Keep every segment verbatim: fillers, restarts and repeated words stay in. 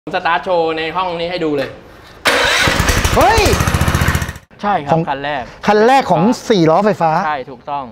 สตาร์ทโชว์ในห้องนี้ให้ดูเลยเฮ้ยใช่ครับคันแรกคันแรกของสี่ล้อไฟฟ้าใช่ถูกต้อง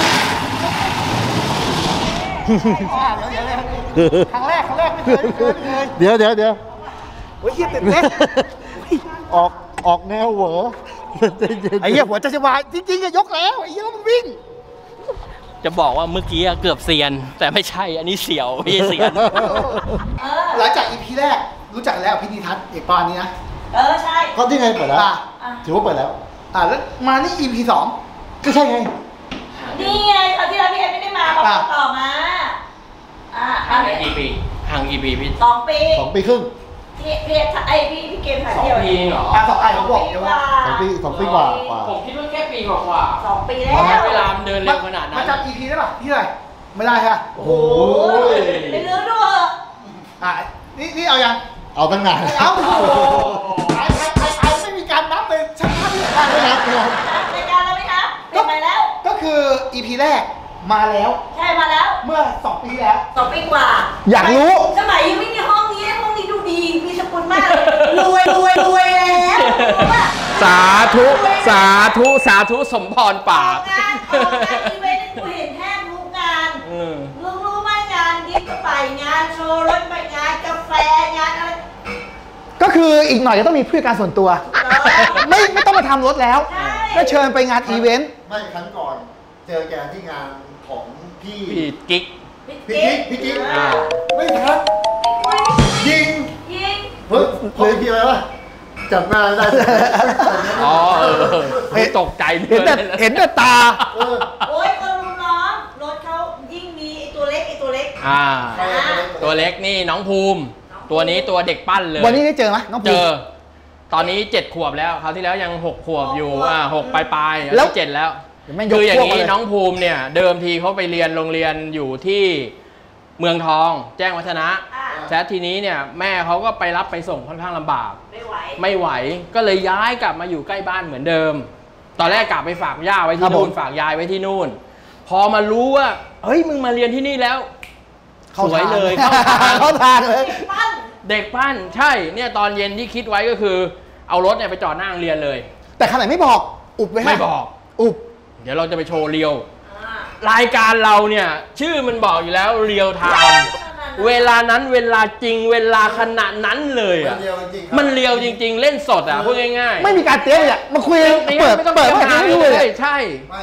ครั้งแรกครั้งแรกไม่เคยไม่เคยไม่เคยเดี๋ยวเดี๋ยวเดี๋ยวโอ้ยเฮียตื่นเต้นออกออกแนวเหวอไอ้เหี้ยหัวจะจะวายจริงๆอะยกแล้วไอ้เหี้ยมันวิ่งจะบอกว่าเมื่อกี้เกือบเซียนแต่ไม่ใช่อันนี้เสียวไม่ใช่เซียนหลังจาก อี พี แรกรู้จักแล้วพี่นิทัศน์เอกปานนี้นะเออใช่ก็ที่ไงเปิดแล้วถือว่าเปิดแล้วอ่าแล้วมานี่ อี พี สองก็ใช่ไงนี่ไงคราวที่แล้วพี่เอ็มไม่ได้มาเขาต่อมาอ่าห่างกี่ปีห่างกี่ปีพี่สองปีสองปีครึ่งพี่พี่ไอพี่พี่เกมถ่ายเดียวสองปีเหรออ่ะสองไอผมบอกเดี๋ยวว่าสองปีสองปีกว่าผมคิดว่าแค่ปีกว่าสองปีแล้วเวลาเดินเร็วขนาดนั้นมาจับ อี พี ได้ป่ะที่ไหนไม่ได้ค่ะโอ้โหไปเลื่อนด้วยอ่ะนี่นี่เอายังเอาตั้งนานเอาโอ้โหไอไอไอไอไม่มีการนับเลยช่างภาพที่ไหนไม่นับไม่นับรายการแล้วไหมครับก็ไปแล้วก็คือ อี พี แรกมาแล้วใช่มาแล้วเมื่อสองปีแล้วสองปีกว่าอยากรู้สมัยยังไม่มีห้องนี้ห้องนี้ดูดีมีสกุลมากรวยรวยรวยแล้วสาธุสาธุสาธุสมพรปากงานงานอีเวนต์กูเห็นแทบทุกงานรู้รู้ไหมงานยิ้มไปงานโชว์รถไปงานกาแฟงานอะไรก็คืออีกหน่อยจะต้องมีผู้จัดการส่วนตัวไม่ไม่ต้องมาทำรถแล้วก็เชิญไปงานอีเวนต์ไม่ครั้งก่อนเจอแกที่งานของพี่พี่กิ๊กพี่กิ๊กพี่กิ๊กไม่ทันยิงยิงเฮ้ยเลยพี่อะไรวะจับหน้าได้อ๋อเฮ้ยตกใจเห็นแต่เห็นแต่ตาโอ้ยคนรู้น้องรถเขายิ่งมีไอตัวเล็กไอตัวเล็กอ่าตัวเล็กนี่น้องภูมิตัวนี้ตัวเด็กปั้นเลยวันนี้ได้เจอไหมน้องภูมิเจอตอนนี้เจ็ดขวบแล้วคราวที่แล้วยังหกขวบอยู่อ่าหกปลายปลายแล้วเจ็ดแล้วคืออย่างนี้น้องภูมิเนี่ยเดิมทีเขาไปเรียนโรงเรียนอยู่ที่เมืองทองแจ้งวัฒนะแต่ทีนี้เนี่ยแม่เขาก็ไปรับไปส่งค่อนข้างลำบากไม่ไหวไม่ไหวก็เลยย้ายกลับมาอยู่ใกล้บ้านเหมือนเดิมตอนแรกกลับไปฝากย่าไว้ที่นู่นฝากยายไว้ที่นู่นพอมารู้ว่าเฮ้ยมึงมาเรียนที่นี่แล้วสวยเลยเข้าทางเข้าทางเลยเด็กปั้นใช่เนี่ยตอนเย็นที่คิดไว้ก็คือเอารถเนี่ยไปจอดหน้าโรงเรียนเลยแต่ขนาดไม่บอกอุบไว้ไม่บอกอุบเดี๋ยวเราจะไปโชว์เรียวรายการเราเนี่ยชื่อมันบอกอยู่แล้วเรียวไทม์เวลานั้นเวลาจริงเวลาขณะนั้นเลยอ่ะมันเรียวจริงๆเล่นสดอ่ะพูดง่ายๆไม่มีการเตี้ยเลยมาคุยเปิดเปิดไม่รู้เลยใช่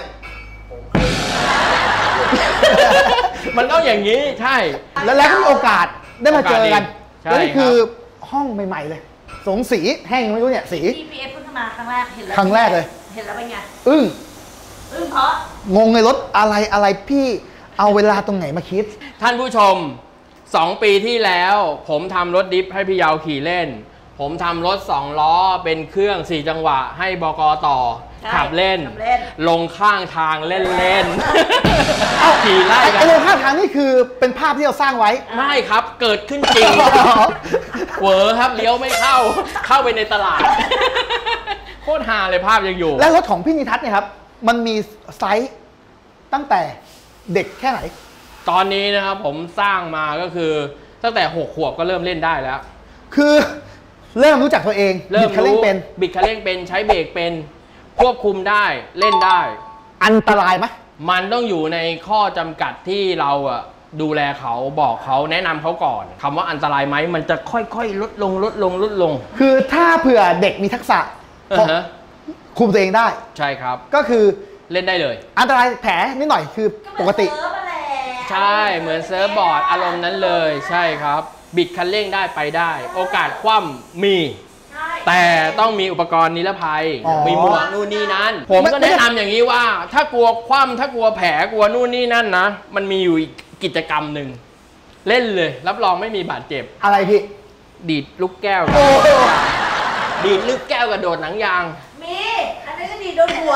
มันต้องอย่างนี้ใช่แล้วแล้วก็มีโอกาสได้มาเจอกันแล้วนี่คือห้องใหม่ๆเลยสงสีแห้งไม่รู้เนี่ยสีพีพีเอฟเพิ่งมาครั้งแรกเห็นแล้วครั้งแรกเลยเห็นแล้วเป็นไงอึ้งอึ้งเพราะงงเลยรถอะไรอะไรพี่เอาเวลาตรงไหนมาคิดท่านผู้ชมสองปีที่แล้วผมทำรถดิฟให้พี่ยาวขี่เล่นผมทำรถสองล้อเป็นเครื่องสี่จังหวะให้บก.ต่อขับเล่นลงข้างทางเล่นเล่นขี่ไล่กันไอ้ลงข้างทางนี่คือเป็นภาพที่เราสร้างไว้ไม่ครับเกิดขึ้นจริงเวอร์ครับเลี้ยวไม่เข้าเข้าไปในตลาดโคตรฮาเลยภาพยังอยู่และรถของพี่นิทัศน์เนี่ยครับมันมีไซส์ตั้งแต่เด็กแค่ไหนตอนนี้นะครับผมสร้างมาก็คือตั้งแต่หกขวบก็เริ่มเล่นได้แล้วคือเริ่มรู้จักตัวเองเริ่มรู้เป็นบิดคันเร่งเป็นใช้เบรกเป็นควบคุมได้เล่นได้อันตรายไหมมันต้องอยู่ในข้อจำกัดที่เราอะดูแลเขาบอกเขาแนะนำเขาก่อนคำว่าอันตรายไหมมันจะค่อยๆลดลงลดลงลดลงคือถ้าเผื่อเด็กมีทักษะคุมตัวเองได้ใช่ครับก็คือเล่นได้เลยอันตรายแผลนิดหน่อยคือปกติใช่เหมือนเซิร์ฟบอร์ดอารมณ์นั้นเลยใช่ครับบิดคันเร่งได้ไปได้โอกาสคว่ำมีแต่ต้องมีอุปกรณ์นิรภัยมีหมวกนู่นนี่นั่นผมก็แนะนำอย่างนี้ว่าถ้ากลัวคว่ำถ้ากลัวแผลกลัวนู่นนี่นั่นนะมันมีอยู่กิจกรรมหนึ่งเล่นเลยรับรองไม่มีบาดเจ็บอะไรพี่ดีดลูกแก้วดีดลูกแก้วกระโดดหนังยางมีอันนี้ก็ดีดโดนหัว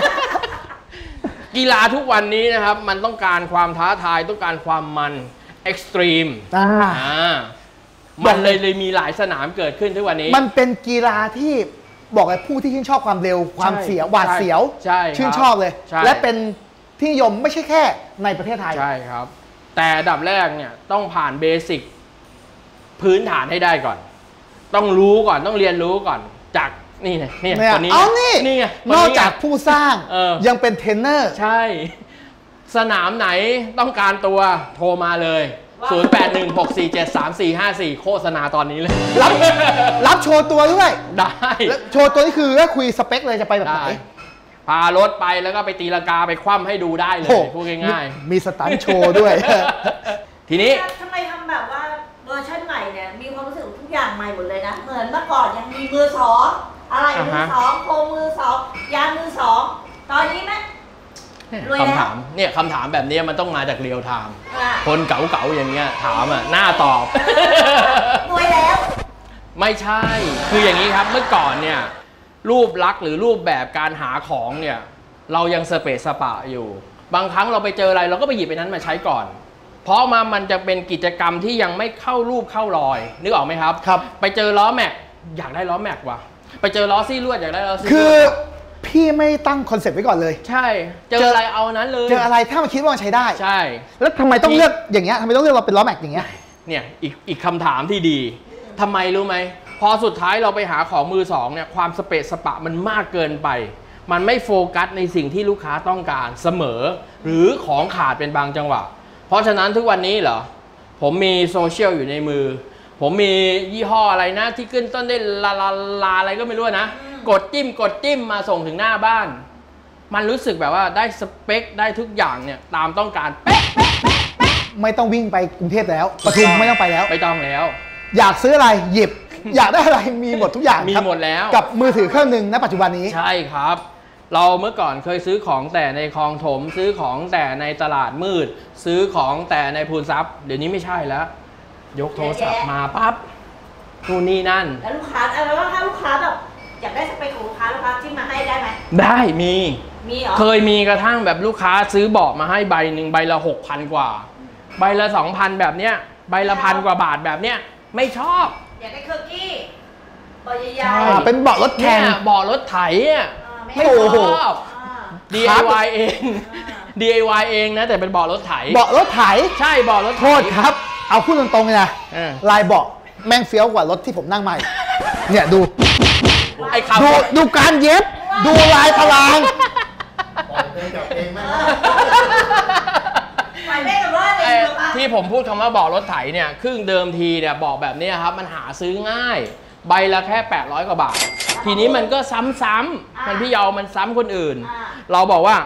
กีฬาทุกวันนี้นะครับมันต้องการความท้าทายต้องการความมันเอ็กซ์ตรีมอ่ามันเลยเลยมีหลายสนามเกิดขึ้นทุกวันนี้มันเป็นกีฬาที่บอกเลยผู้ที่ชื่นชอบความเร็วความเสียวหวาดเสียวชื่นชอบเลยและเป็นที่นิยมไม่ใช่แค่ในประเทศไทยใช่ครับแต่อันดับแรกเนี่ยต้องผ่านเบสิกพื้นฐานให้ได้ก่อนต้องรู้ก่อนต้องเรียนรู้ก่อนจากนี่ไงนี่เนี่ยคนนี้เอานี่นี่ไงนอกจากผู้สร้างเออยังเป็นเทรนเนอร์ใช่ สนามไหนต้องการตัวโทรมาเลย ศูนย์ แปด หนึ่ง หก สี่ เจ็ด สาม สี่ ห้า สี่ โฆษณาตอนนี้เลยรับรับโชว์ตัวด้วยได้แล้วโชว์ตัวนี่คือก็คุยสเปคเลยจะไปแบบไหนได้พารถไปแล้วก็ไปตีลังกาไปคว่ำให้ดูได้เลยโอ้พูดง่ายมีสตันท์โชว์ด้วยๆ ทีนี้ทำไมทำแบบว่าเวอร์ชันใหม่เนี่ยมีความรู้สึกทุกอย่างใหม่หมดเลยนะเหมือนเมื่อก่อนยังมีมือสองอะไรมือสองโคมมือสองยางมือสองตอนนี้ไหมรวยแล้วคำถามเนี่ยคำถามแบบนี้มันต้องมาจากเรียลไทม์อ่ะคนเก๋าๆอย่างเงี้ยถามอ่ะหน้าตอบรวยแล้วไม่ใช่ คืออย่างนี้ครับ เมื่อก่อนเนี่ยรูปลักษณ์หรือรูปแบบการหาของเนี่ยเรายังสเปซสปะอยู่ บางครั้งเราไปเจออะไรเราก็ไปหยิบไปนั้นมาใช้ก่อน เพราะมามันจะเป็นกิจกรรมที่ยังไม่เข้ารูปเข้ารอยนึกออกไหมครับครับไปเจอล้อแม็กอยากได้ล้อแม็กว่ะไปเจอล้อซี่ลวดอยากได้ล้อซี่ลวดคือพี่ไม่ตั้งคอนเซ็ปต์ไว้ก่อนเลยใช่ เจออะไรเอานั้นเลยเจออะไรถ้ามันคิดว่ามันใช้ได้ใช่แล้วทำไมต้องเลือกอย่างเงี้ยทำไมต้องเลือกเราเป็นล้อแม็กอย่างเงี้ยเนี่ยอีกอีกคำถามที่ดีทำไมรู้ไหมพอสุดท้ายเราไปหาของมือสองเนี่ยความสเปซสปะมันมากเกินไป มันไม่โฟกัสในสิ่งที่ลูกค้าต้องการเสมอ หรือของขาดเป็นบางจังหวะ เพราะฉะนั้นทุกวันนี้เหรอผมมีโซเชียลอยู่ในมือ ผมมียี่ห้ออะไรนะที่ขึ้นต้นด้วยลาลาลาอะไรก็ไม่รู้นะกดจิ้มกดจิ้มมาส่งถึงหน้าบ้าน มันรู้สึกแบบว่าได้สเปคได้ทุกอย่างเนี่ยตามต้องการเป๊ะไม่ต้องวิ่งไปกรุงเทพแล้วปทุมไม่ต้องไปแล้วไม่ต้องแล้วอยากซื้ออะไรหยิบ อยากได้อะไรมีหมดทุกอย่างมีครับหมดแล้วกับมือถือเครื่องหนึ่งณปัจจุบันนี้ใช่ครับ เราเมื่อก่อนเคยซื้อของแต่ในคลองถม ซื้อของแต่ในตลาดมืด ซื้อของแต่ในพูนทรัพย์เดี๋ยวนี้ไม่ใช่แล้ว ยกโทรศัพท์มาปั๊บนู่นนี่นั่นแล้วลูกค้าอะไรว่าถ้าลูกค้าแบบอยากได้สเปคของลูกค้าลูกค้าที่มาให้ได้ไหมได้มีมีเหรอเคยมีกระทั่งแบบลูกค้าซื้อเบาะมาให้ใบหนึ่งใบละหกพันกว่า ใบละสองพันแบบเนี้ยใบละพันกว่าบาทแบบเนี้ยไม่ชอบอยากได้เคอร์กี้เบอร์ใหญ่ใช่อ่าเป็นเบาะรถแข่เนี่งยเบาะรถไถอ่ะๆอ่าไม่โอ้โหชอบอ่าดี ไอ วาย เอง ดี ไอ วาย เองนะแต่เป็นเบาะรถไถเบาะรถไถใช่เบาะรถไถโทษครับ เอาพูดตรงๆเลยนะเออลายเบาะแม่งเฟี้ยวกว่ารถที่ผมนั่งมาอีกเนี่ยดูไอ้คำดูดูการเย็บ ดูลายพลางปล่อยเป็นจับเองไหมหมายเลขกับร้อยเลยเอ่อเหรอคะที่ผมพูดคำว่าเบาะรถไถเนี่ยครึ่งเดิมทีเนี่ยเบาะแบบเนี้ยครับมันหาซื้อง่าย ใบละแค่แปดร้อยกว่าบาท ทีนี้มันก็ซ้ำๆมันพี่เยามันซ้ำคนอื่น เราบอกว่า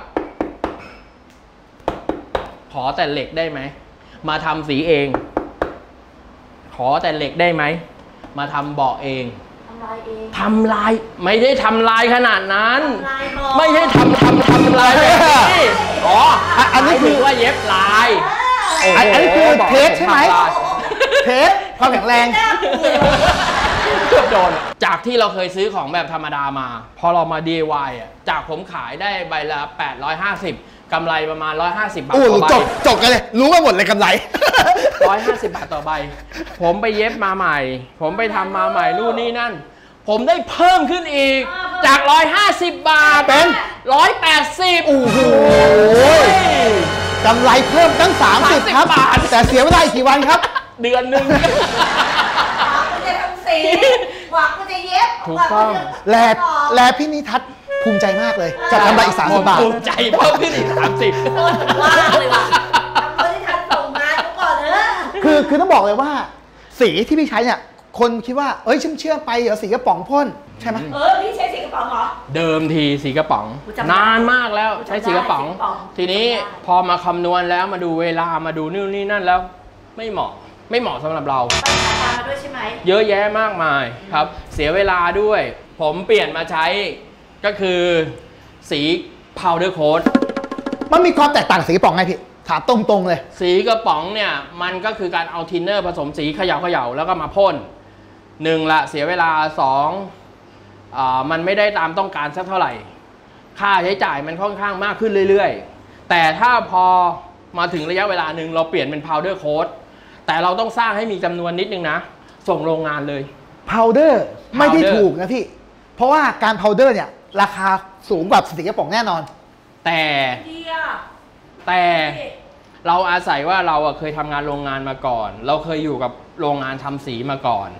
ขอแต่เหล็กได้ไหมมาทำสีเอง ขอแต่เหล็กได้ไหมมาทำเบาะเองทำลายเองทำลายไม่ได้ทำลายขนาดนั้นทำลายบอกไม่ใช่ทำทำทำลายแบบนี้อ๋ออันนี้คือว่าเย็บลายอันอันนี้คือบอกเทสใช่ไหมทำลายเทสความแข็งแรงน่ากลัวเกือบโดนจากที่เราเคยซื้อของแบบธรรมดามา พอเรามา ดี ไอ วาย อ่ะจากผมขายได้ใบละแปดร้อยห้าสิบกำไรประมาณหนึ่งร้อยห้าสิบบาทโอ้ต่อใบจบจบกันเลย รู้มาหมดเลยกำไรหนึ่งร้อยห้าสิบบาทต่อใบ ผมไปเย็บมาใหม่ ผมไปทำมาใหม่นู่นนี่นั่น ผมได้เพิ่มขึ้นอีกจากหนึ่งร้อยห้าสิบบาทเป็นหนึ่งร้อยแปดสิบโอ้โหกำไรเพิ่มตั้งสามสิบครับบาทแต่เสียเวลาอีกกี่วันครับเดือนหนึ่งหวังกูจะทำสีหวังกูจะเย็บถูกต้องแลแลพี่นิทัศน์ภูมิใจมากเลยจากกำไรอีกสามผสิมบบาทภูมิใจเพิ่มขึ้นอีกสามสิบว่างเลยว่ะทำคนที่ทันส่งงานกูก่อนเถอะคือคือต้องบอกเลยว่า สีที่พี่ใช้เนี่ย คนคิดว่าเอ้ยเชื่อมเชื่อมๆไปเดี๋ยวสีกระป๋องพ่นใช่ไหมเออพี่ใช้สีกระเป๋าเหรอเดิมทีสีกระป๋องกูจำได้นานมากแล้วใช้สีกระป๋องสีกระป๋องทีนี้จำได้พอมาคำนวณแล้วมาดูเวลามาดูนู่นนี่นั่นแล้ว ไม่เหมาะไม่เหมาะสำหรับเราไปสายตามาด้วยใช่ไหมเยอะแยะมากมายครับ เสียเวลาด้วย ผมเปลี่ยนมาใช้ก็คือสี powder coat มันมีความแตกต่างสีกระป๋องไงพี่ ถามตรงๆเลยสีกระป๋องเนี่ยมันก็คือการเอาทินเนอร์ผสมสีเขย่าเขย่าแล้วก็มาพ่นหนึ่งละเสียเวลาสองอ่ามันไม่ได้ตามต้องการสักเท่าไหร่ ค่าใช้จ่ายมันค่อนข้างมากขึ้นเรื่อยๆ แต่ถ้าพอมาถึงระยะเวลาหนึ่งเราเปลี่ยนเป็น powder coat แต่เราต้องสร้างให้มีจำนวนนิดนึงนะ ส่งโรงงานเลย powder ไม่ได้ powder ถูกนะพี่ เพราะว่าการ powder เนี่ยราคาสูงกว่าสีกระป๋องแน่นอนแต่ดีอ่ะแต่เราอาศัยว่าเราอะเคยทำงานโรงงานมาก่อน เราเคยอยู่กับโรงงานทำสีมาก่อน พ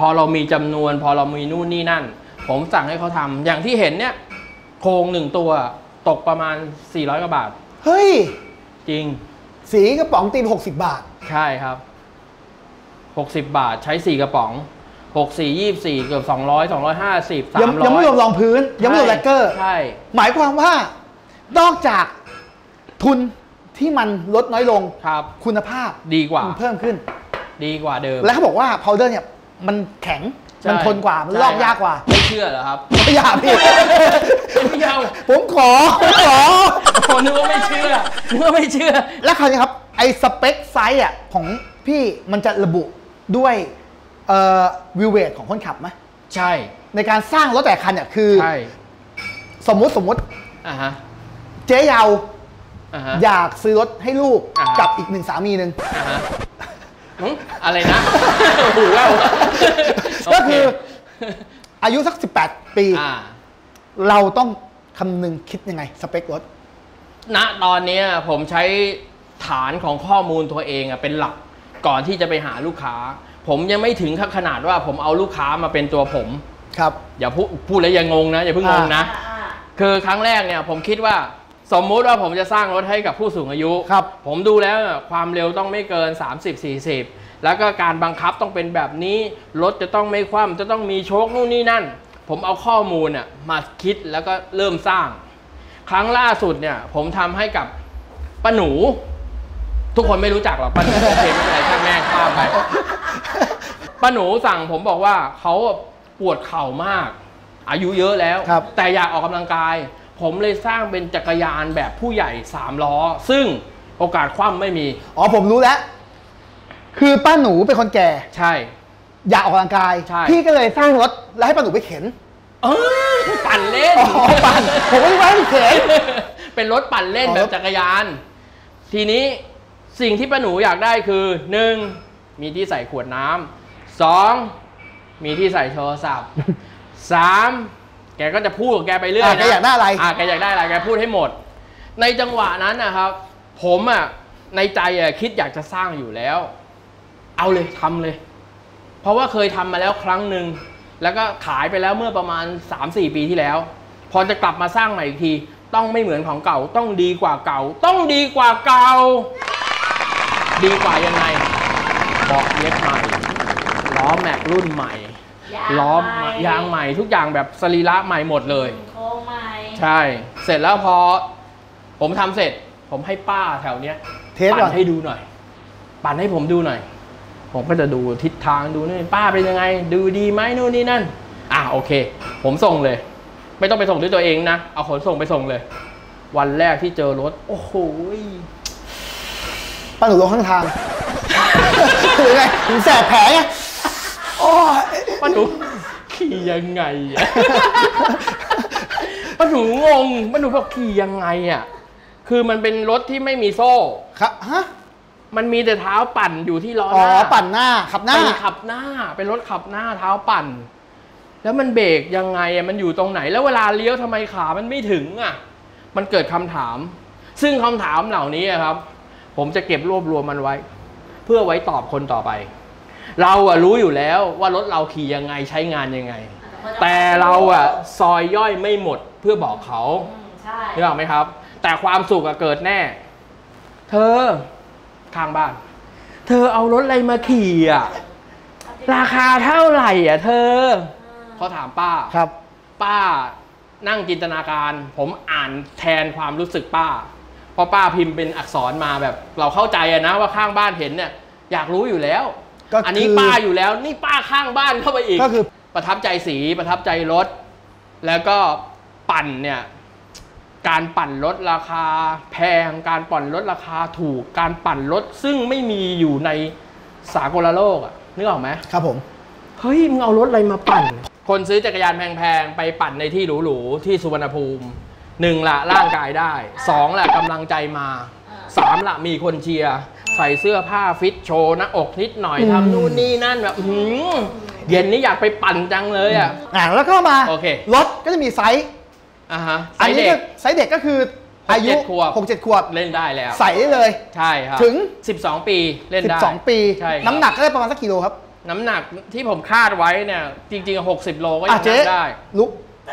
พอเรามีจำนวนพอเรามีนู่นนี่นั่น ผมสั่งให้เขาทำอย่างที่เห็นเนี่ยโครงหนึ่งตัวตกประมาณสี่ร้อยกว่าบาทเฮ้ยจริงสีกระป๋องตีนหกสิบบาทใช่ครับหกสิบบาทใช้สี่กระป๋องหก สี่ ยี่สิบสี่เกือบสองร้อย สองร้อยห้าสิบ สามร้อยยังไม่รวมรองพื้นยังไม่รวมแลกเกอร์ใช่หมายความว่านอกจากทุนที่มันลดน้อยลงครับคุณภาพดีกว่าเพิ่มขึ้นดีกว่าเดิมแล้วเขาบอกว่าพาวเดอร์เนี่ยมันแข็งมันทนกว่ามันลอกยากกว่าไม่เชื่อเหรอครับไม่อยากพี่ไม่เอาผมขอผมขอโอ้นึกว่าไม่เชื่อนึกว่าไม่เชื่อแล้วคราวนี้ครับไอ้สเปคไซส์อ่ะของพี่มันจะระบุด้วยเอ่อวิวเวทของคนขับไหมใช่ในการสร้างรถแต่คันเนี่ยคือใช่สมมุติสมมุติอ่าฮะเจ๊เยาอยากซื้อรถให้ลูกกับอีกหนึ่งสามีหนึ่งอะไรนะหูแว่วก็คืออายุสักสิบแปดปีเราต้องคำนึงคิดยังไงสเปครถณตอนนี้ผมใช้ฐานของข้อมูลตัวเองเป็นหลักก่อนที่จะไปหาลูกค้าผมยังไม่ถึงขนาดว่าผมเอาลูกค้ามาเป็นตัวผมครับอย่าพูดพูดแล้วอย่างงนะอย่าเพิ่งงงนะคือครั้งแรกเนี่ยผมคิดว่าสมมุติว่าผมจะสร้างรถให้กับผู้สูงอายุครับผมดูแล้วความเร็วต้องไม่เกิน สามสิบ สี่สิบ แล้วก็การบังคับต้องเป็นแบบนี้รถจะต้องไม่คว่ำจะต้องมีโชคนู่นนี่นั่นผมเอาข้อมูลน่ะมาคิดแล้วก็เริ่มสร้างครั้งล่าสุดเนี่ยผมทำให้กับป้าหนูทุกคนไม่รู้จักหรอกป้าหนูโอเคไม่เป็นไรช่างแม่งข้ามไปป้าหนูสั่งผมบอกว่าเขาปวดเข่ามากอายุเยอะแล้วแต่อยากออกกำลังกายผมเลยสร้างเป็นจักรยานแบบผู้ใหญ่สามล้อซึ่งโอกาสคว่ำไม่มีอ๋อผมรู้แล้วคือป้าหนูเป็นคนแก่ใช่อยากออกกำลังกายพี่ก็เลยสร้างรถแล้วให้ป้าหนูไปเข็นเออปั่นเล่นปั่นผมไม่ไว้เข็นเป็นรถปั่นเล่นแบบจักรยานทีนี้สิ่งที่ป้าหนูอยากได้คือหนึ่งมีที่ใส่ขวดน้ำสองมีที่ใส่โทรศัพท์สามแกก็จะพูดกับแกไปเรื่อยนะแกอยากได้อะไรอ่าแกอยากได้อะไรแกพูดให้หมดในจังหวะนั้นนะครับผมอ่ะในใจอ่ะคิดอยากจะสร้างอยู่แล้วเอาเลยทำเลยเพราะว่าเคยทำมาแล้วครั้งหนึ่งแล้วก็ขายไปแล้วเมื่อประมาณ สามสี่ ปีที่แล้วพอจะกลับมาสร้างใหม่อีกทีต้องไม่เหมือนของเก่าต้องดีกว่าเก่าต้องดีกว่าเก่าดีกว่ายังไงเบาะเย็บใหม่ล้อแม็กรุ่นใหม่ล้อยางใหม่ทุกอย่างแบบสรีระใหม่หมดเลยโค้งใหม่ใช่เสร็จแล้วพอผมทำเสร็จผมให้ป้าแถวเนี้ยปั่นให้ดูหน่อยปั่นให้ผมดูหน่อยผมก็จะดูทิศทางดูนี่ป้าเป็นยังไงดูดีไหมนู่นนี่นั่นอ่ะโอเคผมส่งเลยไม่ต้องไปส่งด้วยตัวเองนะเอาขนส่งไปส่งเลยวันแรกที่เจอรถโอ้โหป้าหนูลงข้างทางหรือไงถึงแสบแผลไงโอ้ป้าหนูขี่ยังไงอ่ะป้าหนูงงป้าหนูบอกขี่ยังไงอ่ะคือมันเป็นรถที่ไม่มีโซ่ครับฮะมันมีแต่เท้าปั่นอยู่ที่ล้อหน้าอ๋อปั่นหน้าขับหน้าเป็นขับหน้าเป็นรถขับหน้าเท้าปั่นแล้วมันเบรกยังไงอ่ะมันอยู่ตรงไหนแล้วเวลาเลี้ยวทำไมขามันไม่ถึงอ่ะมันเกิดคำถามซึ่งคำถามเหล่านี้ครับผมจะเก็บรวบรวมมันไว้เพื่อไว้ตอบคนต่อไปเราอะรู้อยู่แล้วว่ารถเราขี่ยังไงใช้งานยังไงแต่เราอะซอยย่อยไม่หมดเพื่อบอกเขานึกออกไหมครับแต่ความสุขอะเกิดแน่เธอข้างบ้านเธอเอารถอะไรมาขี่อะราคาเท่าไหร่อะเธอเขาถามป้าครับป้านั่งจินตนาการผมอ่านแทนความรู้สึกป้าเพราะป้าพิมพ์เป็นอักษรมาแบบเราเข้าใจอะนะว่าข้างบ้านเห็นเนี่ยอยากรู้อยู่แล้วอันนี้ป้าอยู่แล้วนี่ป้าข้างบ้านเข้าไปอีกก็คือประทับใจสีประทับใจรถแล้วก็ปั่นเนี่ยการปั่นรถราคาแพงการปั่นรถราคาถูกการปั่นรถซึ่งไม่มีอยู่ในสากลโลกอ่ะนึกออกไหมครับผมเฮ้ยมึงเอารถอะไรมาปั่นคนซื้อจักรยานแพงๆไปปั่นในที่หรูๆที่สุวรรณภูมิหนึ่งละร่างกายได้สองละกำลังใจมาสามละมีคนเชียร์ใส่เสื้อผ้าฟิตโชว์หน้าอกนิดหน่อยทำนู่นนี่นั่นแบบเย็นนี้อยากไปปั่นจังเลยอ่ะอ่าแล้วเข้ามาโอเครถก็จะมีไซส์อ่าฮะไซส์เด็กไซส์เด็กก็คืออายุหกเจ็ดขวบเล่นได้แล้วใส่ได้เลยใช่ครับถึงสิบสองปีเล่นได้สิบสองปีน้ำหนักก็ได้ประมาณสักกิโลครับน้ำหนักที่ผมคาดไว้เนี่ยจริงๆหกสิบโลก็อ่ะยังเจ๊นั่งได้ลุก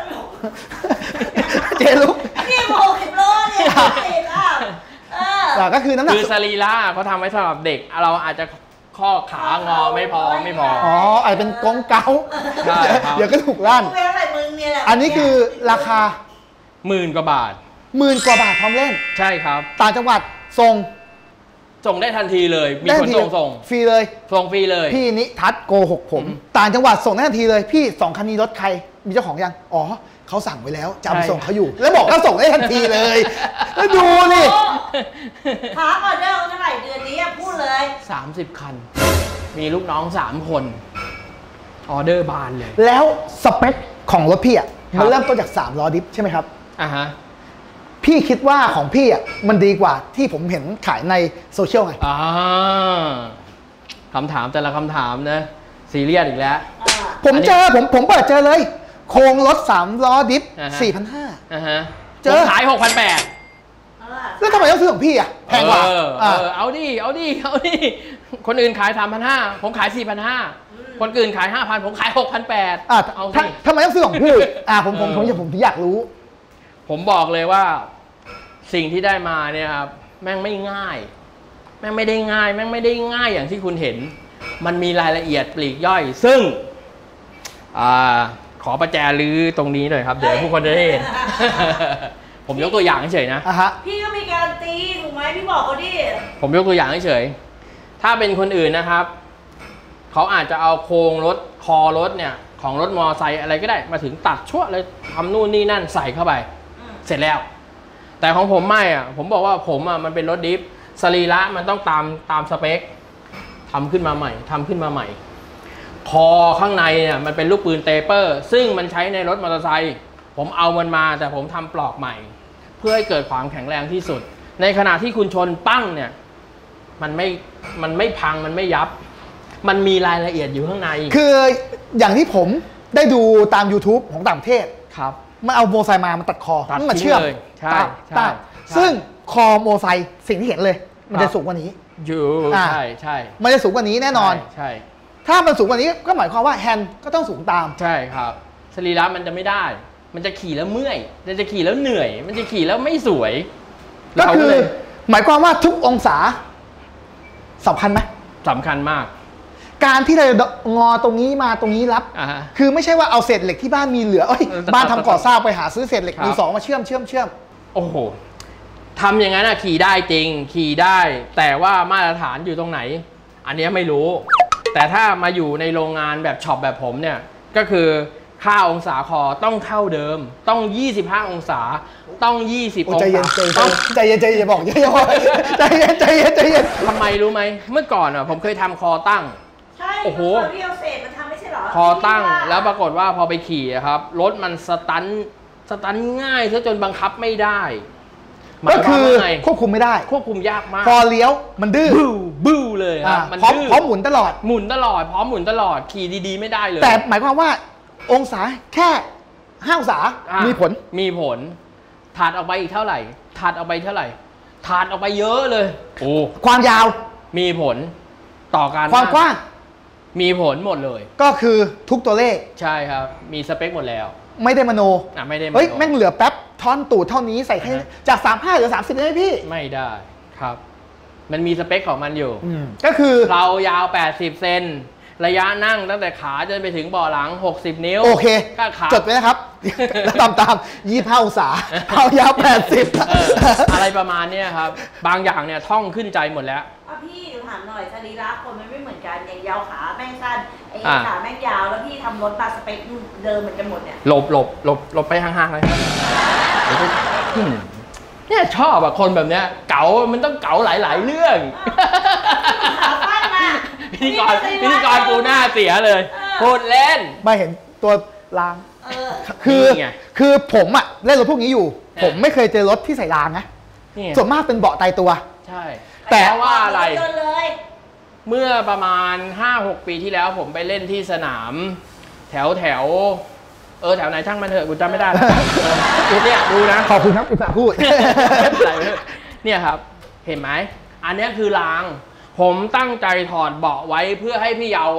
เจ๊ลุกนี่หกสิบโลเนี่ยสิบอ่ะเอออ่ะก็คือน้ำหนักคือสรีระเขาทำไว้สำหรับเด็กเราอาจจะข้อขางอไม่พอไม่พออ๋ออาจจะเป็นกงเกาใช่ครับเดี๋ยวก็ถูกลั่นกูเป็นอะไรมึงเนี่ยแหละอันนี้คือราคาหมื่นกว่าบาทหมื่นกว่าบาทพร้อมเล่นใช่ครับต่างจังหวัดส่งส่งได้ทันทีเลย มีได้คนทีส่งส่งฟรีเลยส่งฟรีเลยพี่นิทัศน์โกหกผมอืมต่างจังหวัดส่งได้ทันทีเลย พี่สองคันนี้รถใครมีเจ้าของยังอ๋อเขาสั่งไว้แล้วจะเอาไปส่งเขาอยู่ แล้วบอกเขาส่งได้ทันทีเลยแล้วดูนี่โอ้ถามออเดอร์เท่าไหร่เดือนนี้อะพูดเลยสามสิบคัน มีลูกน้องสามคน ออเดอร์บานเลยแล้วสเปคของรถพี่อ่ะครับมันเริ่มต้นจากสามล้อดิฟใช่ไหมครับอ่ะฮะพี่คิดว่าของพี่อ่ะมันดีกว่าที่ผมเห็นขายในโซเชียลไงอ่าคำถามแต่ละคำถามนะซีเรียสอีกแล้วอ่าผมเจอผมผมเปิดเจอเลย โครงรถสามล้อดิฟอ่าฮะสี่พันห้าอ่ะฮะเจอผมขายหกพันแปดเออแล้วทำไมต้องซื้อของพี่อ่ะแพงกว่าเออเออ่ะอเอาดิเอาดิเอาดิคนอื่นขายสามพันห้าผมขายสี่พันห้าคนอื่นขายห้าพันผมขายหกพันแปดอ่ะเอาถ้าสิทำไมต้องซื้อของพี่อ่ะผมผมเออผมผมผมอยากรู้ผมบอกเลยว่าสิ่งที่ได้มาเนี่ยครับแม่งไม่ง่าย แม่งไม่ได้ง่าย แม่งไม่ได้ง่ายอย่างที่คุณเห็น มันมีรายละเอียดปลีกย่อย ซึ่งอ่าขอประแจลื้อตรงนี้หน่อยครับ เดี๋ยวผู้คนจะได้เห็น ผมยกตัวอย่างเฉยๆนะอ่ะฮะพี่ก็มีการตีถูกไหมพี่บอกเขาดิผมยกตัวอย่างเฉยๆถ้าเป็นคนอื่นนะครับ เขาอาจจะเอาโครงรถคอรถเนี่ยของรถมอไซค์อะไรก็ได้มาถึงตัดชั่วเลยทำนู่นนี่นั่นใส่เข้าไปอืมเสร็จแล้ว แต่ของผมไม่อ่ะผมบอกว่าผมอ่ะมันเป็นรถดิฟสรีระมันต้องตามตามสเปคทำขึ้นมาใหม่ทำขึ้นมาใหม่ คอข้างในเนี่ยมันเป็นลูกปืนเตเปอร์ ซึ่งมันใช้ในรถมอเตอร์ไซค์ผมเอามันมาแต่ผมทำปลอกใหม่ เพื่อให้เกิดความแข็งแรงที่สุด ในขณะที่คุณชนปั้งเนี่ยมันไม่มันไม่พังมันไม่ยับ มันมีรายละเอียดอยู่ข้างในคืออย่างที่ผมได้ดูตาม YouTube ของต่างประเทศครับมันเอาโมไซค์มามันตัดคอตัดมันมาเชื่อมทิ้งเลยใช่ตัดใช่ตัดใช่ซึ่งคอโมไซค์สิ่งที่เห็นเลย มันครัจะบสูงกว่านี้อยู่อ่าใช่ใช่มันจะสูงกว่านี้แน่นอนใช่ใช่ถ้ามันสูงกว่านี้ก็หมายความว่าแฮนด์ก็ต้องสูงตามใช่ครับสรีระมันจะไม่ได้ มันจะขี่แล้วเมื่อยมันจะขี่แล้วเหนื่อย มันจะขี่แล้วไม่สวยก็เราคือเลยหมายความว่าทุกองศาสำคัญไหมสำคัญมากการที่เราจะงอตรงนี้มาตรงนี้รับอ่าฮะคือไม่ใช่ว่าเอาเศษเหล็กที่บ้านมีเหลือเอ้ยเออบ้านทำก่อสร้างไปหาซื้อเศษเหล็กครับมือสองมาเชื่อมเชื่อมเชื่อมโอ้โหทำอย่างนั้นอะขี่ได้จริง ขี่ได้ แต่ว่ามาตรฐานอยู่ตรงไหน อันเนี้ยไม่รู้ แต่ถ้ามาอยู่ในโรงงานแบบช็อปแบบผมเนี่ย ก็คือค่าองศาคอต้องเท่าเดิม ต้องยี่สิบห้าองศา ต้องยี่สิบโอ้องใจเย็นศาใจต้องเย็นใจเย็นใจเย็นอย่าบอกอย่าอย่าบอกใจเย็นใจเย็นใจเย็นทำไมรู้ไหม เมื่อก่อนอะผมเคยทำคอตั้งใช่โอ้โหเมื่ก่นพี่เอาเศษมันทำไม่ใช่เหรอคอตั้งพี่าแล้วปรากฏว่าพอไปขี่อะครับรถมันสตันสตันง่ายซะจนบังคับไม่ได้หมายก็คือวามว่าไงควบคุมไม่ได้ควบคุมยากมากพอเลี้ยวมันดื้อบู้บู้เลยคอ่ารับมันพร้อมดื้อพร้อมหมุนตลอดหมุนตลอดพร้อมหมุนตลอดขี่ดีๆไม่ได้เลยแต่หมายความว่าองศาแค่ห้าองศาอ่ะมีผลมีผลถัดออกไปอีกเท่าไหร่ถัดออกไปเท่าไหร่ถัดออกไปเยอะเลยโอ้ความยาวมีผลต่อการความกว้างมีผลหมดเลยก็คือทุกตัวเลขใช่ครับ มีสเปคหมดแล้วไม่ได้มโนอ่ะไม่ได้าเฮ้ยโน่แม่งเหลือแป๊บท่อนตูดเท่านี้ใส่แค่อ่าฮะจากสามห้าเหลือสามสิบได้ไหมพี่ไม่ได้ครับ มันมีสเปคของมันอยู่อืมก็คือเรายาวแปดสิบเซนระยะนั่งตั้งแต่ขาจนไปถึงเบาะหลังหกสิบนิ้วโอเคก็ขาจดไว้นะครับ แล้วตามตามยี่ห้าองศาเอายาวแปดสิบเอออะไรประมาณเนี้ยครับ บางอย่างเนี่ยท่องขึ้นใจหมดแล้วอ่ะพี่เดี๋ยวถามหน่อยสรีระคนมันไม่เหมือนกันอย่างยาวขาแม่งสั้นไอ้อ่ะขาแม่งยาวแล้วพี่ทำรถมาสเปคเดิมเหมือนกันหมดเนี่ยหลบหลบหลบหลบไปห่างๆเลยอืมเนี่ยชอบอะคนแบบเนี้ย เก๋ามันต้องเก๋าหลายๆเรื่องขาสั้นมาพิธีกรพิธีกรกูหน้าเสียเลยพูดเล่นมาเห็นตัวรางเออคือนี่ไงคือผมอะเล่นรถพวกนี้อยู่เออผมไม่เคยเจอรถที่ใส่รางนะนี่ส่วนมากเป็นเบาะตายตัวใช่แต่แต่ว่าอะไรจนเลยเมื่อประมาณ ห้าหก ปีที่แล้วผมไปเล่นที่สนาม แถวแถวเออแถวไหนช่างมันเถอะกูจำไม่ได้แล้วกูเนี่ยดูนะขอบคุณครับอุตส่าห์พูดอะไรไม่รู้เนี่ยครับ เห็นไหม อันเนี้ยคือราง ผมตั้งใจถอดเบาะไว้เพื่อให้พี่เยาว์อ่ะ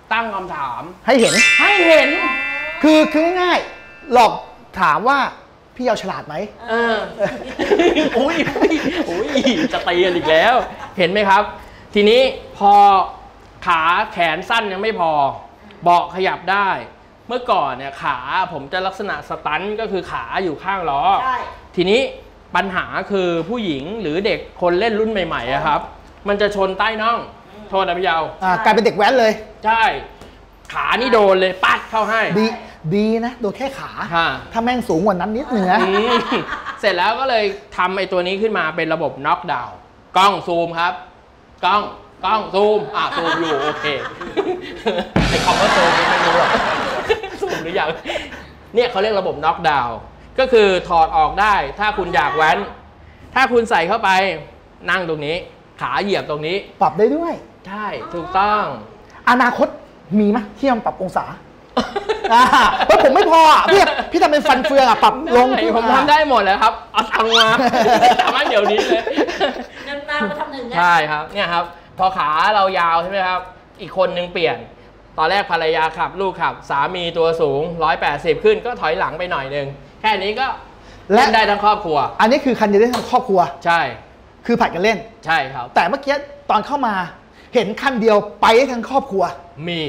ตั้งคำถามให้เห็นให้เห็นคือคือง่ายๆหลอกถามว่าพี่เอาฉลาดไหมเออโอ้ยโอ้ยจะตีกันอีกแล้ว เห็นไหมครับ ทีนี้พอขาแขนสั้นยังไม่พอเบาะขยับได้ เมื่อก่อนเนี่ยขาผมจะลักษณะสตันก็คือขาอยู่ข้างล้อใช่ทีนี้ปัญหาคือผู้หญิงหรือเด็กคนเล่นรุ่นใหม่ๆอะครับ มันจะชนใต้น่องโทษนะพี่เยาวอ่ากลายเป็นเด็กแว้นเลยใช่ ขานี่โดนเลยปัดเข้าให้ดีดีนะโดนแค่ขาค่ะถ้าแม่งสูงกว่านั้นนิดนึงนะอืมเสร็จแล้วก็เลยทำไอ้ตัวนี้ขึ้นมาเป็นระบบน็อกดาวน์กล้องซูมครับ กล้องกล้องซูมอ่ะซูมอยู่โอเคไอ้คำว่าซูมนี่ไม่รู้หรอกซูมหรือยังเนี่ยเขาเรียกระบบน็อกดาวน์ก็คือถอดออกได้ถ้าคุณอยากแว้น ถ้าคุณใส่เข้าไปนั่งตรงนี้ ขาเหยียบตรงนี้ปรับได้ด้วยใช่ถูกต้องอนาคตมีไหมที่มันปรับองศาอ่าเพราะผมไม่พออ่ะพี่พี่ทำเป็นฟันเฟืองอ่ะปรับลงได้ผมทำได้หมดแล้วครับเอาตังค์มาทำให้เดี๋ยวนี้เลยเงินมามาทำหนึ่งนะใช่ครับเนี่ยครับพอขาเรายาวใช่ไหมครับอีกคนนึงเปลี่ยน ตอนแรกภรรยาขับลูกขับสามีตัวสูงหนึ่งร้อยแปดสิบขึ้นก็ถอยหลังไปหน่อยนึงแค่นี้ก็เล่นได้ทั้งครอบครัวอันนี้คือคันเดียวได้ทั้งครอบครัวใช่คือผัดกันเล่นใช่ครับแต่เมื่อกี้ตอนเข้ามาเห็นคันเดียวไปได้ทั้งครอบครัวมี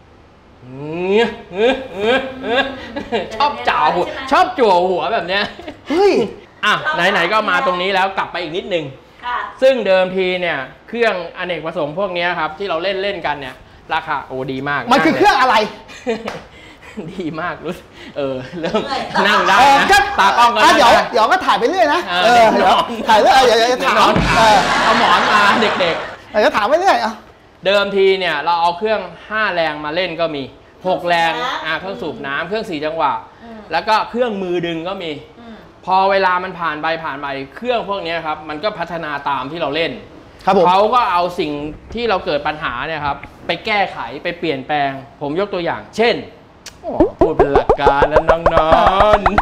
ชอบจ่าหัวชอบจั่วหัวแบบเนี้ยเฮ้ยอ่ะไหนๆก็มาตรงนี้แล้วกลับไปอีกนิดนึงค่ะซึ่งเดิมทีเนี่ยเครื่องอเนกประสงค์พวกนี้ครับที่เราเล่นเล่นกันเนี่ยราคาโอ้ดีมากมันคือเครื่องอะไรดีมากรู้สึกเออเริ่มนั่งได้เออนะก็ตากล้องก็อ่ะนั่งเดี๋ยวได้เดี๋ยวก็ถ่ายไปเรื่อยนะเอเอออเดี๋ยวถ่ายเรื่อยเดี๋ยวจะถามนอนเออเอาหมอนมาเด็กเดี๋ยวถามไปเรื่อยอ่ะๆ เดิมทีเนี่ยเราเอาเครื่องห้าแรงมาเล่นก็มีหกแรงอ่าเครื่องสูบน้ำเครื่องสี่จังหวะ แล้วก็เครื่องมือดึงก็มี พอเวลามันผ่านไปผ่านไปเครื่องพวกนี้ครับมันก็พัฒนาตามที่เราเล่นครับผมเขาก็เอาสิ่งที่เราเกิดปัญหาเนี่ยครับไปแก้ไขไปเปลี่ยนแปลง ผมยกตัวอย่าง เช่นโอ้พูดเป็นหลักการแล้วน้องๆ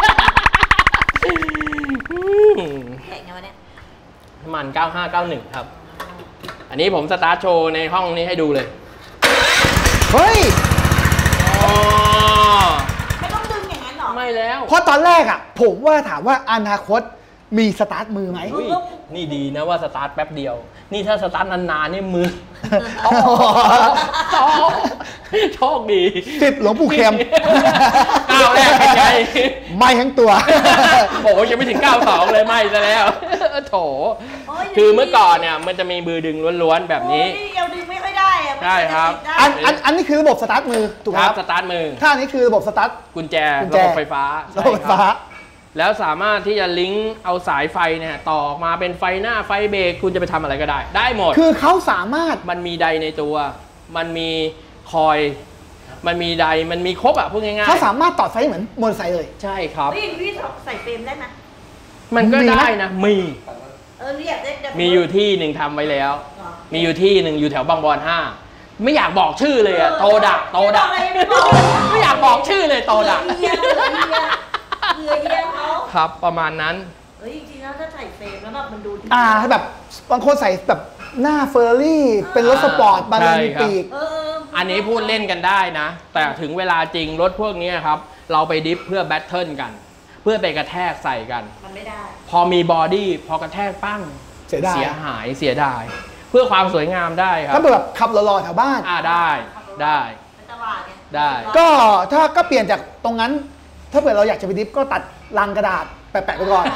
แข่งไงวะเนี่ยน้ำมันเก้าห้าเก้าหนึ่งครับ อันนี้ผมสตาร์ทโชว์ในห้องนี้ให้ดูเลยเฮ้ยอ๋อไม่ต้องดึงอย่างนั้นหรอไม่แล้วเพราะตอนแรกอ่ะ ผมว่าถามว่าอนาคตมีสตาร์ทมือไหมอุ๊ยนี่ดีนะว่าสตาร์ทแป๊บเดียว นี่ถ้าสตาร์ทนานๆนี่มืออ๋อโชคดีสิบหลวงปู่เข็มก้าวแรกเป็นไงไม่ทั้งตัวโอ้ยังไม่ถึงก้าวสองเลยไม่ซะแล้วโถคือเมื่อก่อนเนี่ยมันจะมีมือดึงล้วนๆแบบนี้โอ้ยเราดึงไม่ค่อยได้อะใช่ครับอันอันอันนี้คือระบบสตาร์ทมือถูกไหมคครัรับบ สตาร์ทมือถ้าอันนี้คือระบบสตาร์ทกุญแจกุญแจระบบไฟฟ้าระบบไฟฟ้าใช่ครับแล้วสามารถที่จะลิงก์เอาสายไฟเนี่ยต่อออกมาเป็นไฟหน้าไฟเบรกคุณจะไปทำอะไรก็ได้ ได้หมดคือเขาสามารถมันมีไดในตัว มันมีคอย มันมีไดมันมีครบอะพูดง่ายๆเขาสามารถต่อไฟเหมือนมอเตอร์ไซค์เลยใช่ครับเฮ้ยพี่ใส่เฟรมได้ไหมมันก็มีไหมได้นะ มีเออเรียกได้ได้มีอยู่ที่หนึ่งทำไว้แล้วเหรอมีอยู่ที่หนึ่งอยู่แถวบางบอนห้า ไม่อยากบอกชื่อเลยอะโตดัก โตดักไม่บอกไม่อยากบอกชื่อเลยโตดักเฮียเฮียเฮียเฮียเขาครับประมาณนั้นเฮ้ยจริงๆแล้วถ้าใส่เฟรมแล้วแบบมันดูดีอ่าแบบบางคนใส่แบบหน้าเฟอร์รารี่เป็นรถสปอร์ตบาลานิปีกเออเอออันนี้พูดเล่นกันได้นะ แต่ถึงเวลาจริงรถพวกนี้ครับ เราไปดิฟเพื่อแบทเทิลกัน เพื่อไปกระแทกใส่กันมันไม่ได้พอมีบอดี้พอกระแทกปั้งเสียดายเสียหายเสียดาย เพื่อความสวยงามได้ครัถ้าบแบบขับรอๆแถวบ้านอ่าได้ได้เป็นตลาดเนี่ยได้ก็ถ้าก็เปลี่ยนจากตรงนั้น ถ้าเกิดเราอยากจะไปดิฟก็ตัดลังกระดาษแปะๆไปก่อน